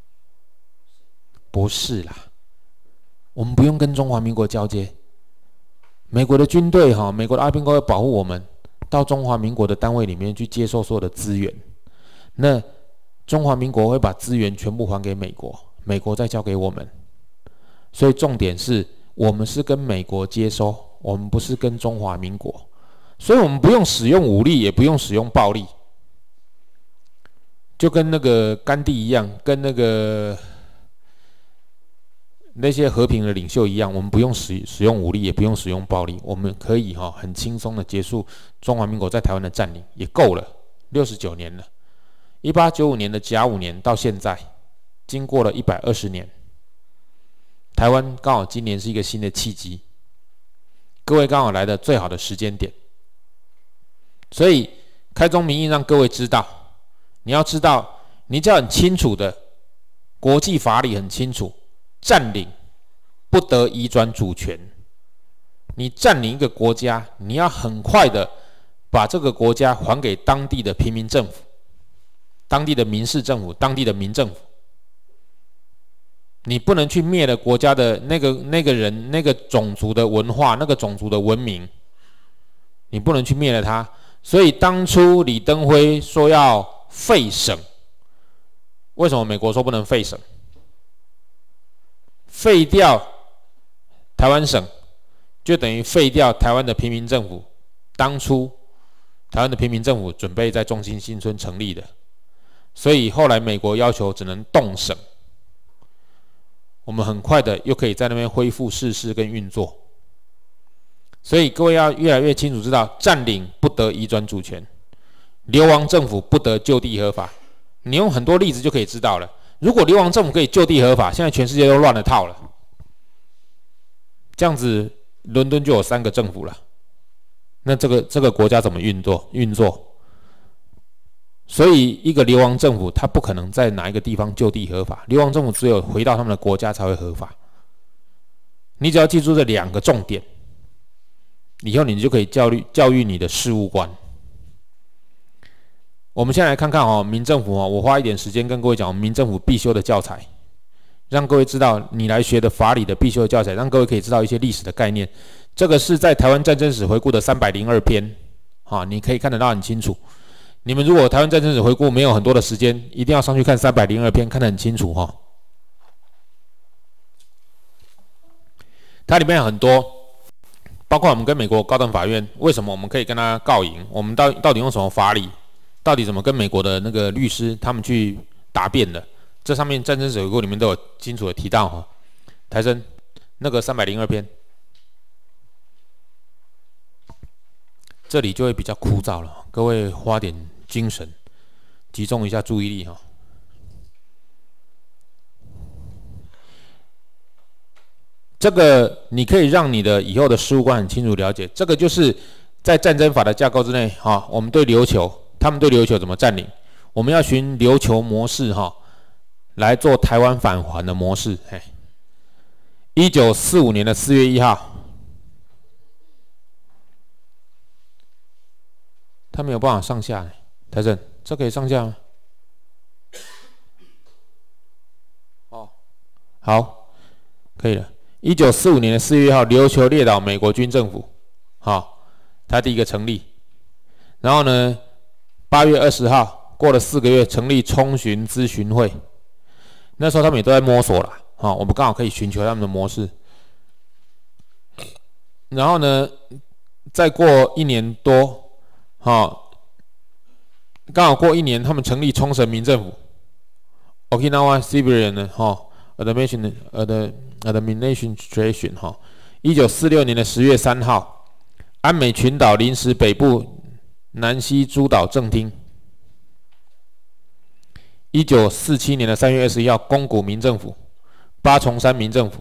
不是啦，我们不用跟中华民国交接。美国的军队美国的阿兵哥会保护我们，到中华民国的单位里面去接受所有的资源。那中华民国会把资源全部还给美国，美国再交给我们。所以重点是我们是跟美国接收，我们不是跟中华民国，所以我们不用使用武力，也不用使用暴力，就跟那个甘地一样，跟那些和平的领袖一样，我们不用使用武力，也不用使用暴力，我们可以很轻松的结束中华民国在台湾的占领，也够了，69年了，1895年的甲午年到现在，经过了120年。台湾刚好今年是一个新的契机，各位刚好来的最好的时间点，所以开宗明义让各位知道，你要知道，你只要很清楚的，国际法理很清楚，占领不得移转主权。你占领一个国家，你要很快的把这个国家还给当地的平民政府、当地的民事政府、当地的民政府。你不能去灭了国家的那个人、那个种族的文化、那个种族的文明，你不能去灭了它。所以当初李登辉说要废省，为什么美国说不能废省？废掉台湾省，就等于废掉台湾的平民政府。当初台湾的平民政府准备在中心新村成立的，所以后来美国要求只能动省。我们很快的又可以在那边恢复市事跟运作，所以各位要越来越清楚知道，占领不得移转主权，流亡政府不得就地合法。你用很多例子就可以知道了。如果流亡政府可以就地合法，现在全世界都乱了套了。这样子，伦敦就有3个政府了，那这个国家怎么运作？所以，一个流亡政府，他不可能在哪一个地方就地合法。流亡政府只有回到他们的国家才会合法。你只要记住这2个重点，以后你就可以教育你的事务官。我们现在来看看民政府我花一点时间跟各位讲民政府必修的教材，让各位知道你来学的法理的必修的教材，让各位可以知道一些历史的概念。 这个是在台湾战争史回顾的302篇，你可以看得到很清楚。你们如果台湾战争史回顾没有很多的时间，一定要上去看302篇，看得很清楚哈。它里面有很多，包括我们跟美国高等法院，为什么我们可以跟他告赢？我们到底用什么法理？到底怎么跟美国的那个律师他们去答辩的？这上面战争史回顾里面都有清楚的提到哈。台生那个302篇，这里就会比较枯燥了，各位花点精神，集中一下注意力哈。这个你可以让你的以后的事务官很清楚了解，这个就是在战争法的架构之内哈，我们对琉球，他们对琉球怎么占领，我们要循琉球模式哈来做台湾返还的模式。1945年的4月1号，他没有办法上下，台正，这可以上下吗？哦，好，可以了。1945年的4月1号，琉球列岛美国军政府，它第一个成立。然后呢，8月20号，过了4个月，成立冲巡咨询会。那时候他们也都在摸索啦，我们刚好可以寻求他们的模式。然后呢，再过1年多，刚好过1年，他们成立冲绳民政府 ，Okinawa Civilian 呢，Administration 1946年的10月3号，安美群岛临时北部南西诸岛政厅。1947年的3月21号，宫古民政府、八重山民政府，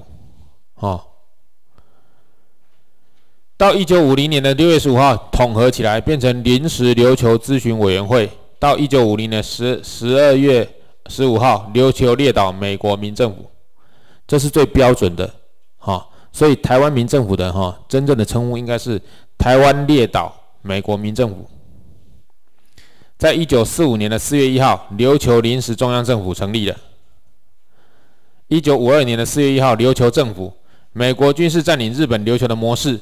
到1950年的6月15号统合起来，变成临时琉球咨询委员会。到1950年的12月15号，琉球列岛美国民政府，这是最标准的，所以台湾民政府的真正的称呼应该是台湾列岛美国民政府。在1945年的4月1号，琉球临时中央政府成立了。1952年的4月1号，琉球政府，美国军事占领日本琉球的模式。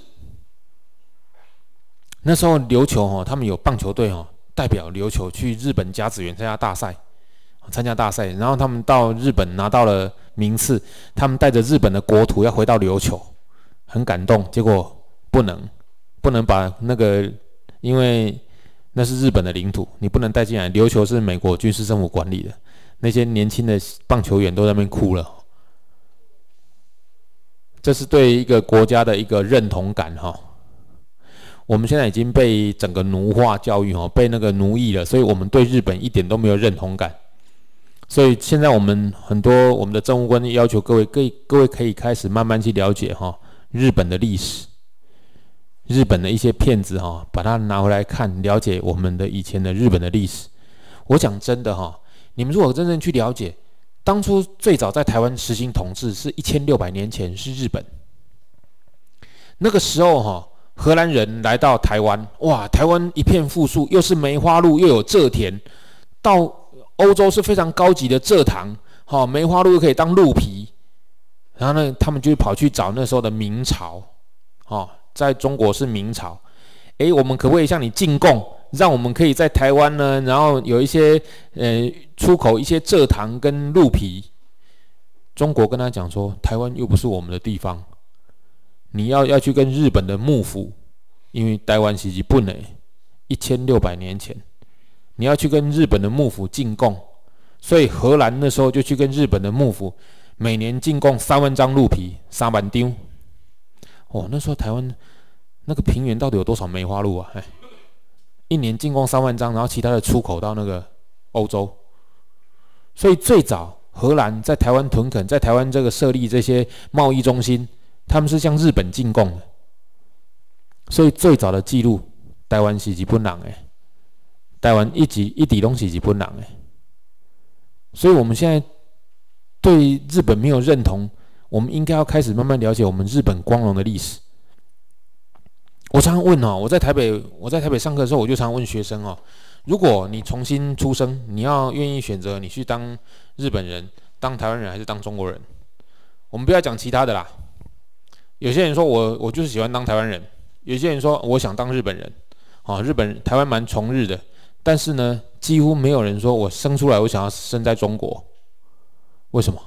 那时候琉球他们有棒球队代表琉球去日本甲子园参加大赛，然后他们到日本拿到了名次，他们带着日本的国土要回到琉球，很感动。结果不能把那个，因为那是日本的领土，你不能带进来。琉球是美国军事政府管理的，那些年轻的棒球员都在那边哭了。这是对一个国家的一个认同感我们现在已经被整个奴化教育被那个奴役了，所以我们对日本一点都没有认同感。所以现在我们很多我们的政务官要求各位可以开始慢慢去了解日本的历史，日本的一些片子把它拿回来看，了解我们的以前的日本的历史。我讲真的你们如果真正去了解，当初最早在台湾实行统治是1600年前，是日本。那个时候荷兰人来到台湾，哇，台湾一片富庶，又是梅花鹿，又有蔗田。到欧洲是非常高级的蔗糖，梅花鹿又可以当鹿皮。然后呢，他们就跑去找那时候的明朝，在中国是明朝。我们可不可以向你进贡，让我们可以在台湾呢，然后有一些出口一些蔗糖跟鹿皮？中国跟他讲说，台湾又不是我们的地方。你要去跟日本的幕府，因为台湾是日本的，1600年前，你要去跟日本的幕府进贡，所以荷兰那时候就去跟日本的幕府每年进贡3万张鹿皮，3万张。那时候台湾那个平原到底有多少梅花鹿啊？一年进贡3万张，然后其他的出口到那个欧洲。所以最早荷兰在台湾屯垦，在台湾这个设立这些贸易中心。他们是向日本进贡的，所以最早的记录，台湾是日本人的，台湾一直都是日本人的，所以我们现在对日本没有认同，我们应该要开始慢慢了解我们日本光荣的历史。我常常问我在台北上课的时候，我就常常问学生如果你重新出生，你要愿意选择你去当日本人、当台湾人还是当中国人？我们不要讲其他的啦。 有些人说我就是喜欢当台湾人，有些人说我想当日本人，台湾蛮崇日的，但是呢，几乎没有人说我生出来我想要生在中国，为什么？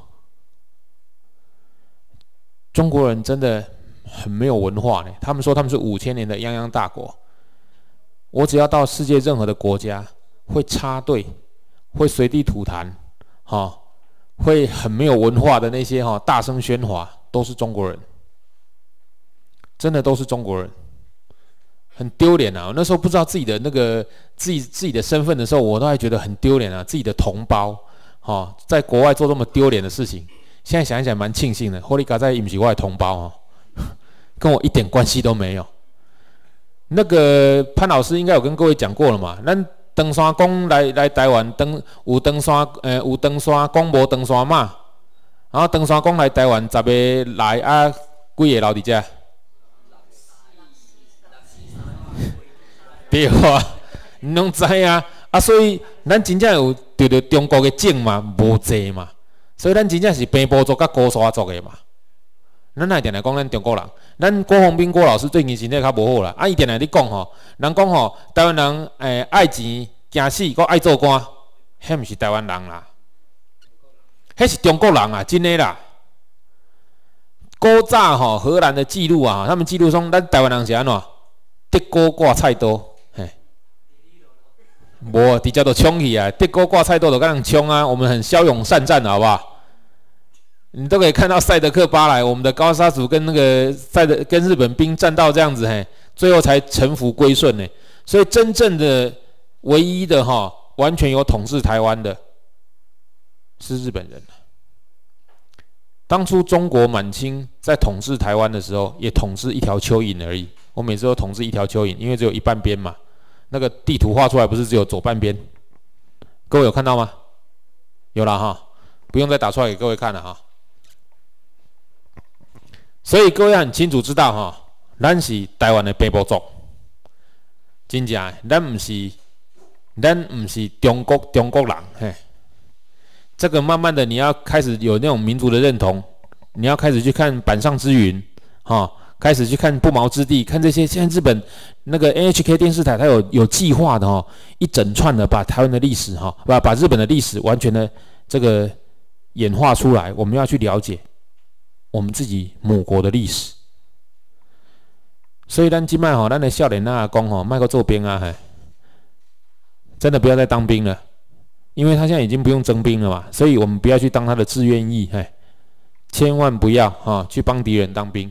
中国人真的很没有文化呢。他们说他们是5000年的泱泱大国，我只要到世界任何的国家，会插队，会随地吐痰，会很没有文化的那些大声喧哗，都是中国人，真的都是中国人，很丢脸啊！我那时候不知道自己的那个自己的身份的时候，我都还觉得很丢脸啊，自己的同胞，在国外做这么丢脸的事情。现在想一想蛮庆幸的，霍利嘎在不是我的同胞跟我一点关系都没有。那个潘老师应该有跟各位讲过了嘛，咱登山公来台湾有登山公无登山马，然后登山公来台湾10个来啊，几个留伫遮？对啊，你拢知啊，所以咱真正有对着中国的种嘛，无济嘛。所以咱真正是平埔族甲高沙族的嘛，咱来定来讲咱中国人，咱郭宏斌郭老师最近身体较无好啦，伊定来咧讲人讲台湾人爱钱惊死，搁爱做官，迄毋是台湾人啦，迄是中国人啊，真诶啦。古早荷兰的记录啊，他们记录说咱台湾人是安怎？德锅挂菜刀，嘿，无直接就冲去啊！德锅挂菜刀就跟人冲啊，我们很骁勇善战，好不好？你都可以看到赛德克巴莱，我们的高沙族跟那个跟日本兵战到这样子，嘿，最后才臣服归顺呢。所以真正的唯一的完全有统治台湾的，是日本人。当初中国满清在统治台湾的时候，也统治一条蚯蚓而已。我每次都统治一条蚯蚓，因为只有一半边嘛。那个地图画出来不是只有左半边？各位有看到吗？有了哈，不用再打出来给各位看了哈。所以各位很清楚知道咱是台湾的平埔族，真正的，咱不是中国人，嘿。这个慢慢的你要开始有那种民族的认同，你要开始去看板上之云，开始去看不毛之地，看这些。现在日本那个 NHK 电视台，它有计划的一整串的把台湾的历史把日本的历史完全的这个演化出来。我们要去了解我们自己母国的历史。所以咱今麦咱的少年啊讲卖个做兵啊，嘿，真的不要再当兵了，因为他现在已经不用征兵了嘛，所以我们不要去当他的志愿役，嘿，千万不要去帮敌人当兵。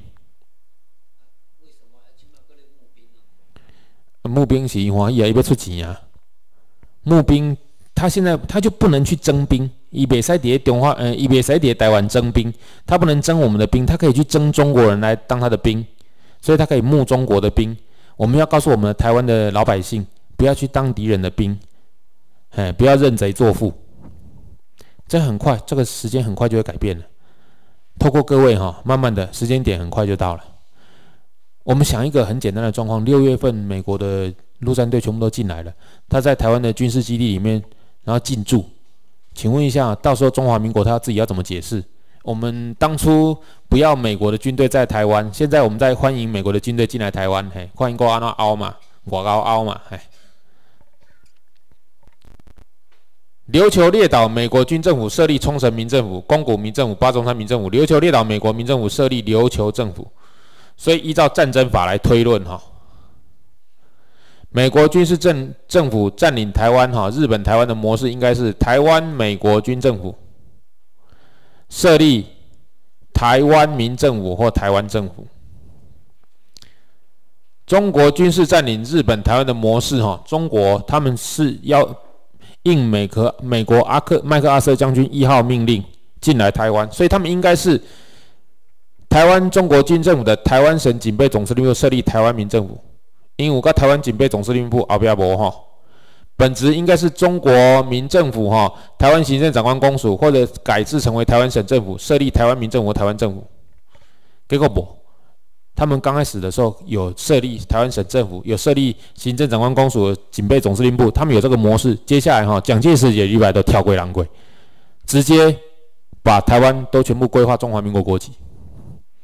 募兵是欢喜啊，伊要出钱啊。募兵他现在他就不能去征兵，伊袂使伫中华，伊袂使伫台湾征兵，他不能征我们的兵，他可以去征中国人来当他的兵，所以他可以募中国的兵。我们要告诉我们台湾的老百姓，不要去当敌人的兵，不要认贼作父。这很快，这个时间很快就会改变了。透过各位慢慢的时间点很快就到了。我们想一个很简单的状况：6月份美国的陆战队全部都进来了，他在台湾的军事基地里面，然后进驻。请问一下，到时候中华民国他自己要怎么解释？我们当初不要美国的军队在台湾，现在我们在欢迎美国的军队进来台湾，嘿，欢迎过安怎凹嘛，外高凹嘛，嘿。琉球列岛美国军政府设立冲绳民政府、宫古民政府、八中山民政府；琉球列岛美国民政府设立琉球政府。所以依照战争法来推论美国军事政府占领台湾日本台湾的模式应该是台湾美国军政府设立台湾民政府或台湾政府。中国军事占领日本台湾的模式中国他们是要应美国麦克阿瑟将军1号命令进来台湾，所以他们应该是台湾中国军政府的台湾省警备总司令部设立台湾民政府，因为有跟台湾警备总司令部后边无本质应该是中国民政府台湾行政长官公署，或者改制成为台湾省政府，设立台湾民政府、台湾政府。结果不，他们刚开始的时候有设立台湾省政府，有设立行政长官公署、警备总司令部，他们有这个模式。接下来蒋介石也一百都跳过狼轨，直接把台湾都全部规划中华民国国籍。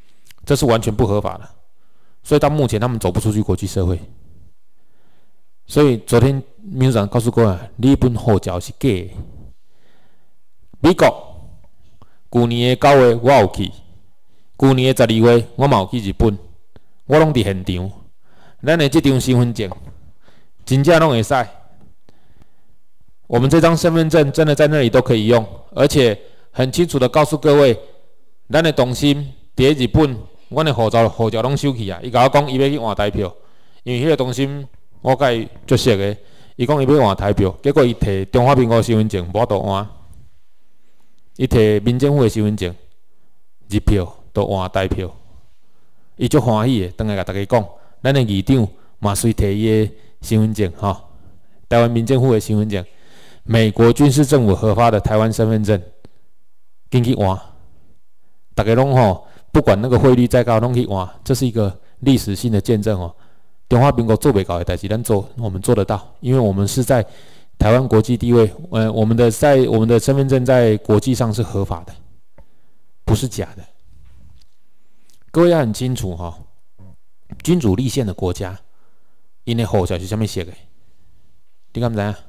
这是完全不合法的。所以到目前他们走不出去国际社会。所以昨天秘书长告诉各位，你本护照是假的。美国去年的9月我有去，去年的12月我嘛有去日本，我拢伫现场。咱的这张身份证，真正拢会使。我们这张身份证真的在那里都可以用，而且很清楚的告诉各位，咱的同心伫日本，阮的护照拢收去啊。伊甲我讲，伊要去换台票，因为迄个同心我甲伊足熟的，伊讲伊要换台票，结果伊摕中华民国身份证无度换，伊摕民政府的身份证日票都换台票，伊足欢喜的，转来甲大家讲，咱的议长嘛随摕伊的身份证吼，台湾民政府的身份证。美国军事政府核发的台湾身份证，紧去换，大家拢吼，不管那个汇率再高，拢去换，这是一个历史性的见证哦。中华民国做不到的代志，我们做得到，因为我们是在台湾国际地位，我们的身份证在国际上是合法的，不是假的。各位要很清楚哈，君主立宪的国家，因的护照是啥物色的？你敢知影？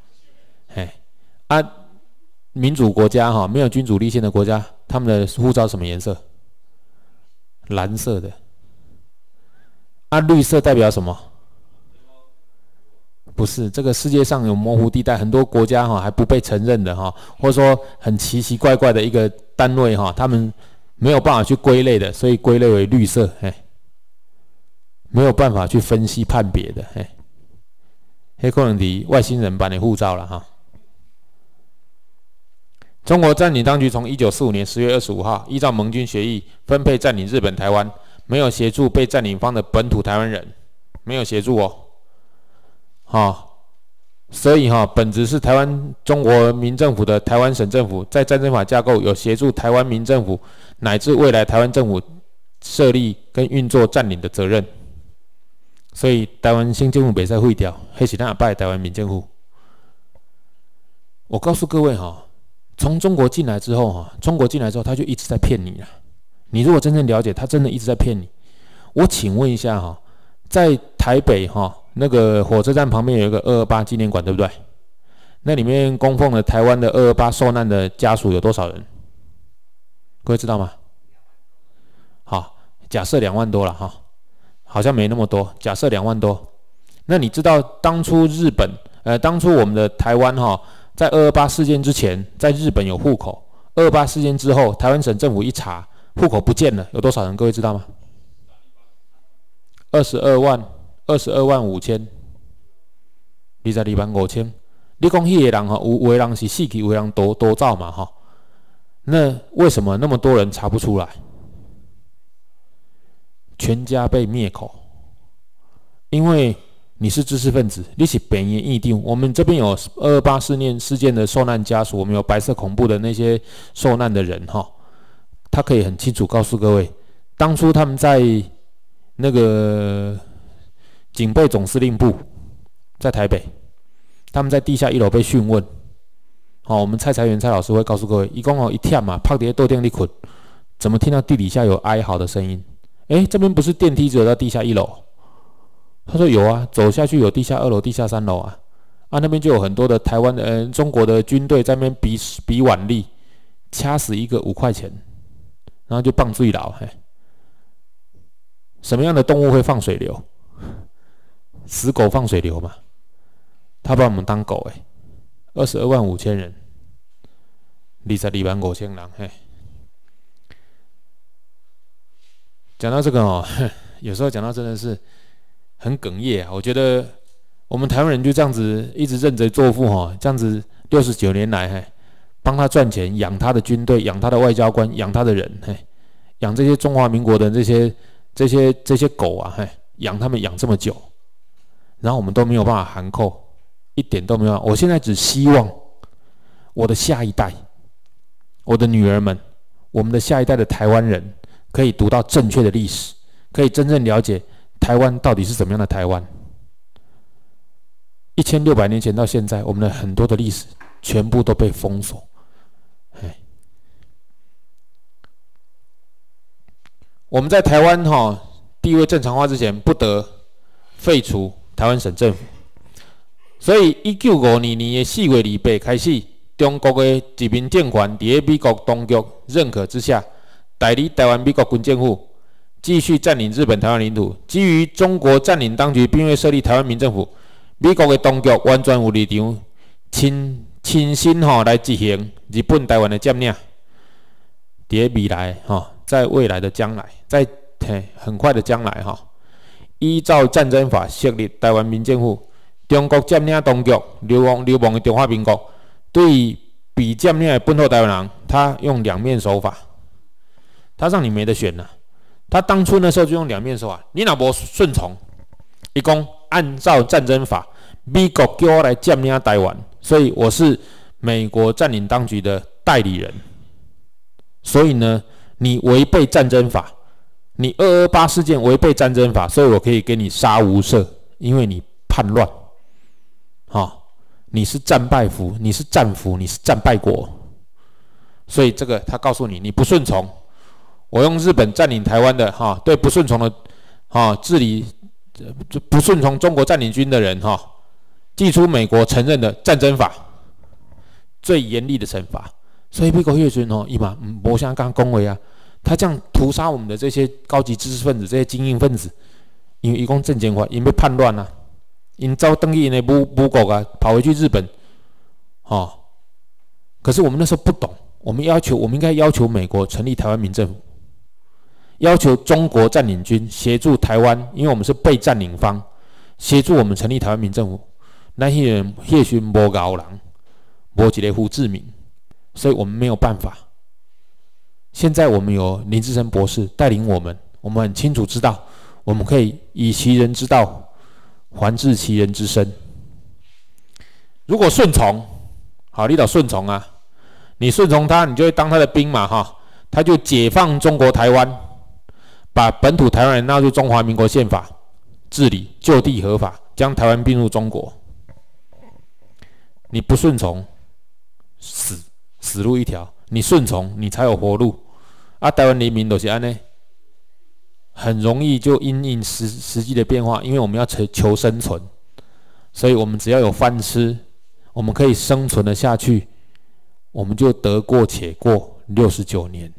民主国家哈，没有君主立宪的国家，他们的护照什么颜色？蓝色的。绿色代表什么？不是，这个世界上有模糊地带，很多国家哈还不被承认的哈，或者说很奇奇怪怪的一个单位哈，他们没有办法去归类的，所以归类为绿色，没有办法去分析判别的，黑可能是外星人版的护照了哈。中国占领当局从1945年10月25号依照盟军协议分配占领日本、台湾，没有协助被占领方的本土台湾人，没有协助哦，所以本质是台湾中国民政府的台湾省政府在战争法架构有协助台湾民政府乃至未来台湾政府设立跟运作占领的责任，所以台湾新政府袂使废掉，那是咱下摆台湾民政府。我告诉各位从中国进来之后他就一直在骗你啦。你如果真正了解，他真的一直在骗你。我请问一下在台北那个火车站旁边有一个228纪念馆，对不对？那里面供奉了台湾的228受难的家属有多少人？各位知道吗？好，假设2万多了好像没那么多，假设2万多。那你知道当初当初我们的台湾在228事件之前，在日本有户口，228事件之后，台湾省政府一查，户口不见了，有多少人？各位知道吗？22万5千，22万5千。你讲迄个人有的人是死去，有的人多走嘛那为什么那么多人查不出来？全家被灭口，因为你是知识分子，你是本业议定。我们这边有228事件的受难家属，我们有白色恐怖的那些受难的人他可以很清楚告诉各位，当初他们在那个警备总司令部在台北，他们在地下1楼被讯问。我们蔡元蔡老师会告诉各位，一共一天嘛，趴在豆店里困，怎么听到地底下有哀嚎的声音？这边不是电梯只有到地下1楼。他说有啊，走下去有地下2楼、地下3楼啊，那边就有很多的台湾的中国的军队在那边比腕力，掐死一个5块钱，然后就放水牢。什么样的动物会放水流？死狗放水流嘛？他把我们当狗22万5千人，22万5千人讲到这个有时候讲到真的是很哽咽我觉得我们台湾人就这样子一直认贼作父这样子69年来帮他赚钱，养他的军队，养他的外交官，养他的人养这些中华民国的这些狗养他们养这么久，然后我们都没有办法含扣，一点都没有。我现在只希望我的下一代，我的女儿们，我们的下一代的台湾人可以读到正确的历史，可以真正了解台湾到底是怎么样的台湾。1600年前到现在，我们的很多的历史全部都被封锁。 我们在台湾地位正常化之前，不得废除台湾省政府。所以1952年的4月28日开始，中国的殖民政权在美国当局认可之下，代理台湾美国军政府继续占领日本台湾领土。基于中国占领当局并未设立台湾民政府，美国的当局完全有立场亲身来执行日本台湾的占领。在未来在未来的将来，在很快的将来依照战争法设立台湾民政府。中国占领当局流亡的中华民国，对被占领的本土台湾人，他用两面手法，他让你没得选了。他当初那时候就用两面手法，你若无顺从，伊讲按照战争法，美国叫我来占领台湾，所以我是美国占领当局的代理人。所以呢，你违背战争法，你228事件违背战争法，所以我可以给你杀无赦，因为你叛乱。你是战败俘，你是战俘，你是战败国，所以这个他告诉你，你不顺从，我用日本占领台湾的对不顺从的治理，不顺从中国占领军的人祭出美国承认的战争法，最严厉的惩罚。所以美国迄时阵伊嘛无啥敢讲话啊，他这样屠杀我们的这些高级知识分子、这些精英分子，因为伊讲政权法，因要叛乱啊。因走登去因的母国啊，跑回去日本，可是我们那时候不懂，我们应该要求美国成立台湾民政府，要求中国占领军协助台湾，因为我们是被占领方，协助我们成立台湾民政府。那些人迄时无咬人，无一个胡志明，所以我们没有办法。现在我们有林志升博士带领我们很清楚知道，我们可以以其人之道还治其人之身。如果顺从，好，你得顺从啊！你顺从他，你就会当他的兵嘛，他就解放中国台湾，把本土台湾人纳入中华民国宪法治理，就地合法，将台湾并入中国。你不顺从，死路一条；你顺从，你才有活路。台湾人民都是安呢。很容易就因应实际的变化，因为我们要求生存，所以我们只要有饭吃，我们可以生存得下去，我们就得过且过69年。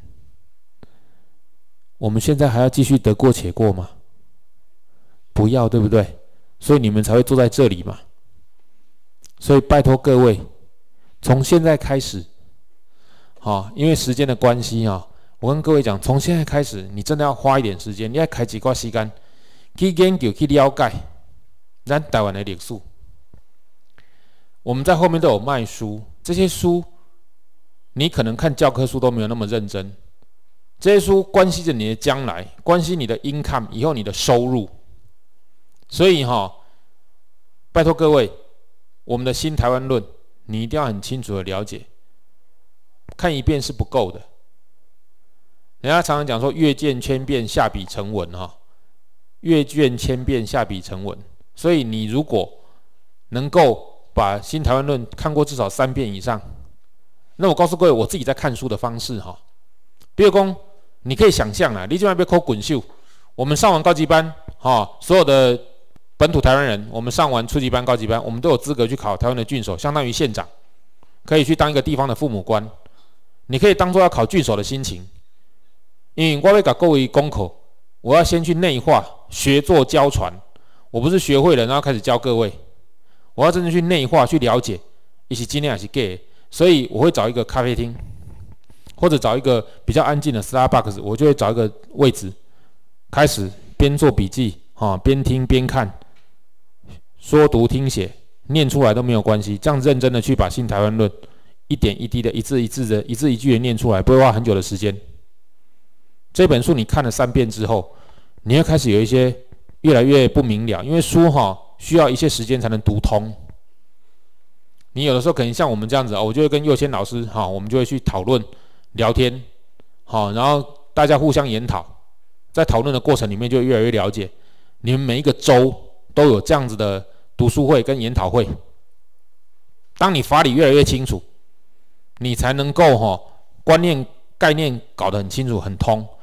我们现在还要继续得过且过吗？不要，对不对？所以你们才会坐在这里嘛。所以拜托各位，从现在开始，因为时间的关系我跟各位讲，从现在开始，你真的要花一点时间，你要开几挂时间去研究、去了解咱台湾的历史。我们在后面都有卖书，这些书你可能看教科书都没有那么认真，这些书关系着你的将来，关系你的 income， 以后你的收入。所以拜托各位，我们的新台湾论，你一定要很清楚的了解，看一遍是不够的。人家常常讲说阅见千遍，下笔成文阅卷千遍，下笔成文。所以你如果能够把《新台湾论》看过至少3遍以上，那我告诉各位我自己在看书的方式比如说你可以想象你现在要考滚秀，我们上完高级班所有的本土台湾人，我们上完初级班、高级班，我们都有资格去考台湾的郡守，相当于县长，可以去当一个地方的父母官。你可以当作要考郡守的心情。因为我要给各位功课，我要先去内化，学做教传。我不是学会了然后开始教各位，我要真正去内化，去了解，一起尽量是 gay。所以我会找一个咖啡厅，或者找一个比较安静的 Starbucks， 我就会找一个位置，开始边做笔记边听边看，说读听写，念出来都没有关系。这样认真的去把《新台湾论》一点一滴的、一字一字的、一字一句的念出来，不会花很久的时间。这本书你看了3遍之后，你会开始有一些越来越不明了，因为书需要一些时间才能读通。你有的时候可能像我们这样子我就会跟佑谦老师我们就会去讨论、聊天，然后大家互相研讨，在讨论的过程里面就越来越了解。你们每一个州都有这样子的读书会跟研讨会，当你法理越来越清楚，你才能够观念概念搞得很清楚很通。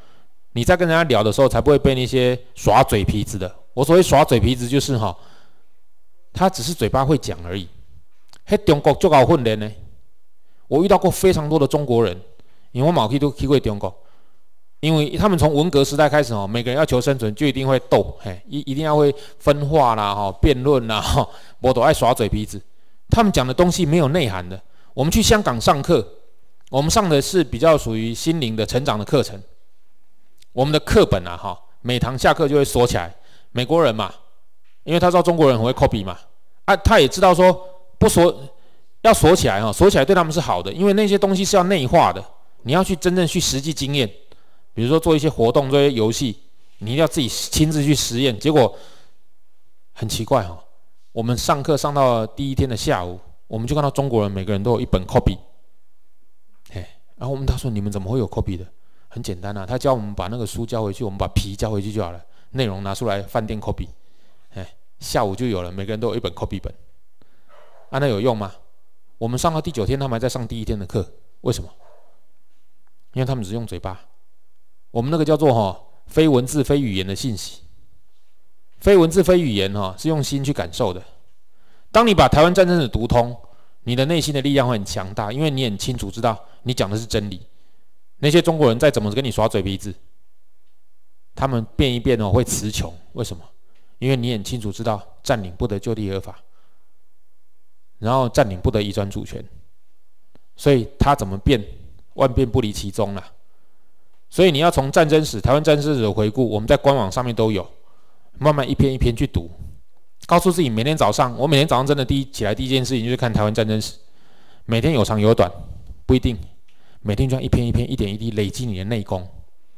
你在跟人家聊的时候，才不会被那些耍嘴皮子的。我所谓耍嘴皮子，就是他只是嘴巴会讲而已。中国就搞混练呢。我遇到过非常多的中国人，因为我马都去过中国，因为他们从文革时代开始每个人要求生存，就一定会斗，一定要会分化啦，辩论啦，我都爱耍嘴皮子。他们讲的东西没有内涵的。我们去香港上课，我们上的是比较属于心灵的成长的课程。我们的课本每堂下课就会锁起来。美国人嘛，因为他知道中国人很会 copy 嘛，他也知道说不锁要锁起来锁起来对他们是好的，因为那些东西是要内化的，你要去真正去实际经验，比如说做一些活动、做一些游戏，你一定要自己亲自去实验。结果很奇怪我们上课上到第一天的下午，我们就看到中国人每个人都有一本 copy， 然后我们他说你们怎么会有 copy 的？很简单他教我们把那个书交回去，我们把皮交回去就好了，内容拿出来饭店 copy， 下午就有了，每个人都有一本 copy 本。那有用吗？我们上到第9天，他们还在上第1天的课，为什么？因为他们只用嘴巴。我们那个叫做非文字非语言的信息，非文字非语言是用心去感受的。当你把台湾战争史读通，你的内心的力量会很强大，因为你很清楚知道你讲的是真理。那些中国人再怎么跟你耍嘴皮子，他们变一变会词穷。为什么？因为你很清楚知道占领不得就地合法，然后占领不得移转主权，所以他怎么变，万变不离其宗啦。所以你要从战争史、台湾战争史的回顾，我们在官网上面都有，慢慢一篇一篇去读，告诉自己每天早上，我每天早上真的起来第一件事情就是看台湾战争史，每天有长有短，不一定，每天就要一篇一篇、一点一滴累积你的内功。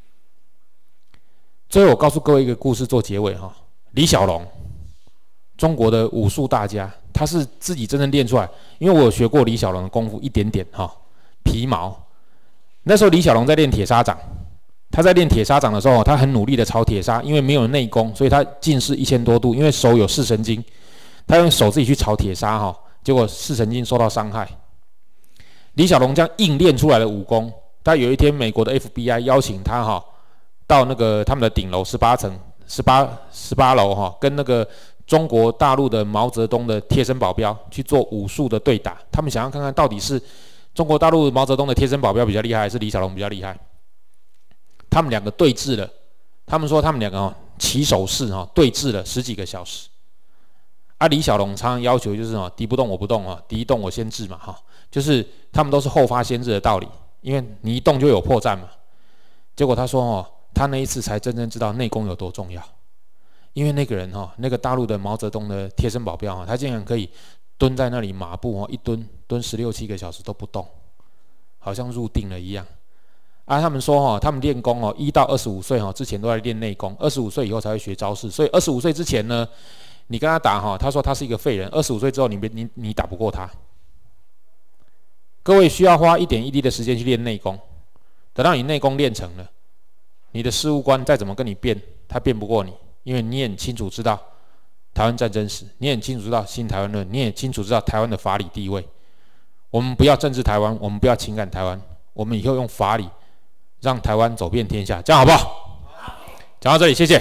最后我告诉各位一个故事做结尾李小龙，中国的武术大家，他是自己真正练出来，因为我有学过李小龙的功夫一点点皮毛。那时候李小龙在练铁砂掌，他在练铁砂掌的时候，他很努力的炒铁砂，因为没有内功，所以他近视1000多度，因为手有视神经，他用手自己去炒铁砂结果视神经受到伤害。李小龙这样硬练出来的武功，但有一天美国的 FBI 邀请他到那个他们的顶楼18楼跟那个中国大陆的毛泽东的贴身保镖去做武术的对打，他们想要看看到底是中国大陆毛泽东的贴身保镖比较厉害，还是李小龙比较厉害。他们两个对峙了，他们说他们两个起手式对峙了10几个小时。李小龙常常要求就是敌不动我不动敌一动我先治嘛就是他们都是后发先至的道理，因为你一动就有破绽嘛。结果他说他那一次才真正知道内功有多重要，因为那个人那个大陆的毛泽东的贴身保镖他竟然可以蹲在那里马步一蹲16、17个小时都不动，好像入定了一样。他们说他们练功1到25岁之前都在练内功，25岁以后才会学招式。所以25岁之前呢，你跟他打他说他是一个废人，25岁之后你打不过他。各位需要花一点一滴的时间去练内功，等到你内功练成了，你的事务官再怎么跟你辩，他辩不过你，因为你很清楚知道台湾战争史，你很清楚知道新台湾论，你也清楚知道台湾的法理地位。我们不要政治台湾，我们不要情感台湾，我们以后用法理让台湾走遍天下，这样好不好？讲到这里，谢谢。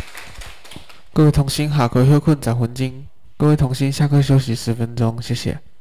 各位同心，下课休困10分钟。各位同心，下课休息10分钟，谢谢。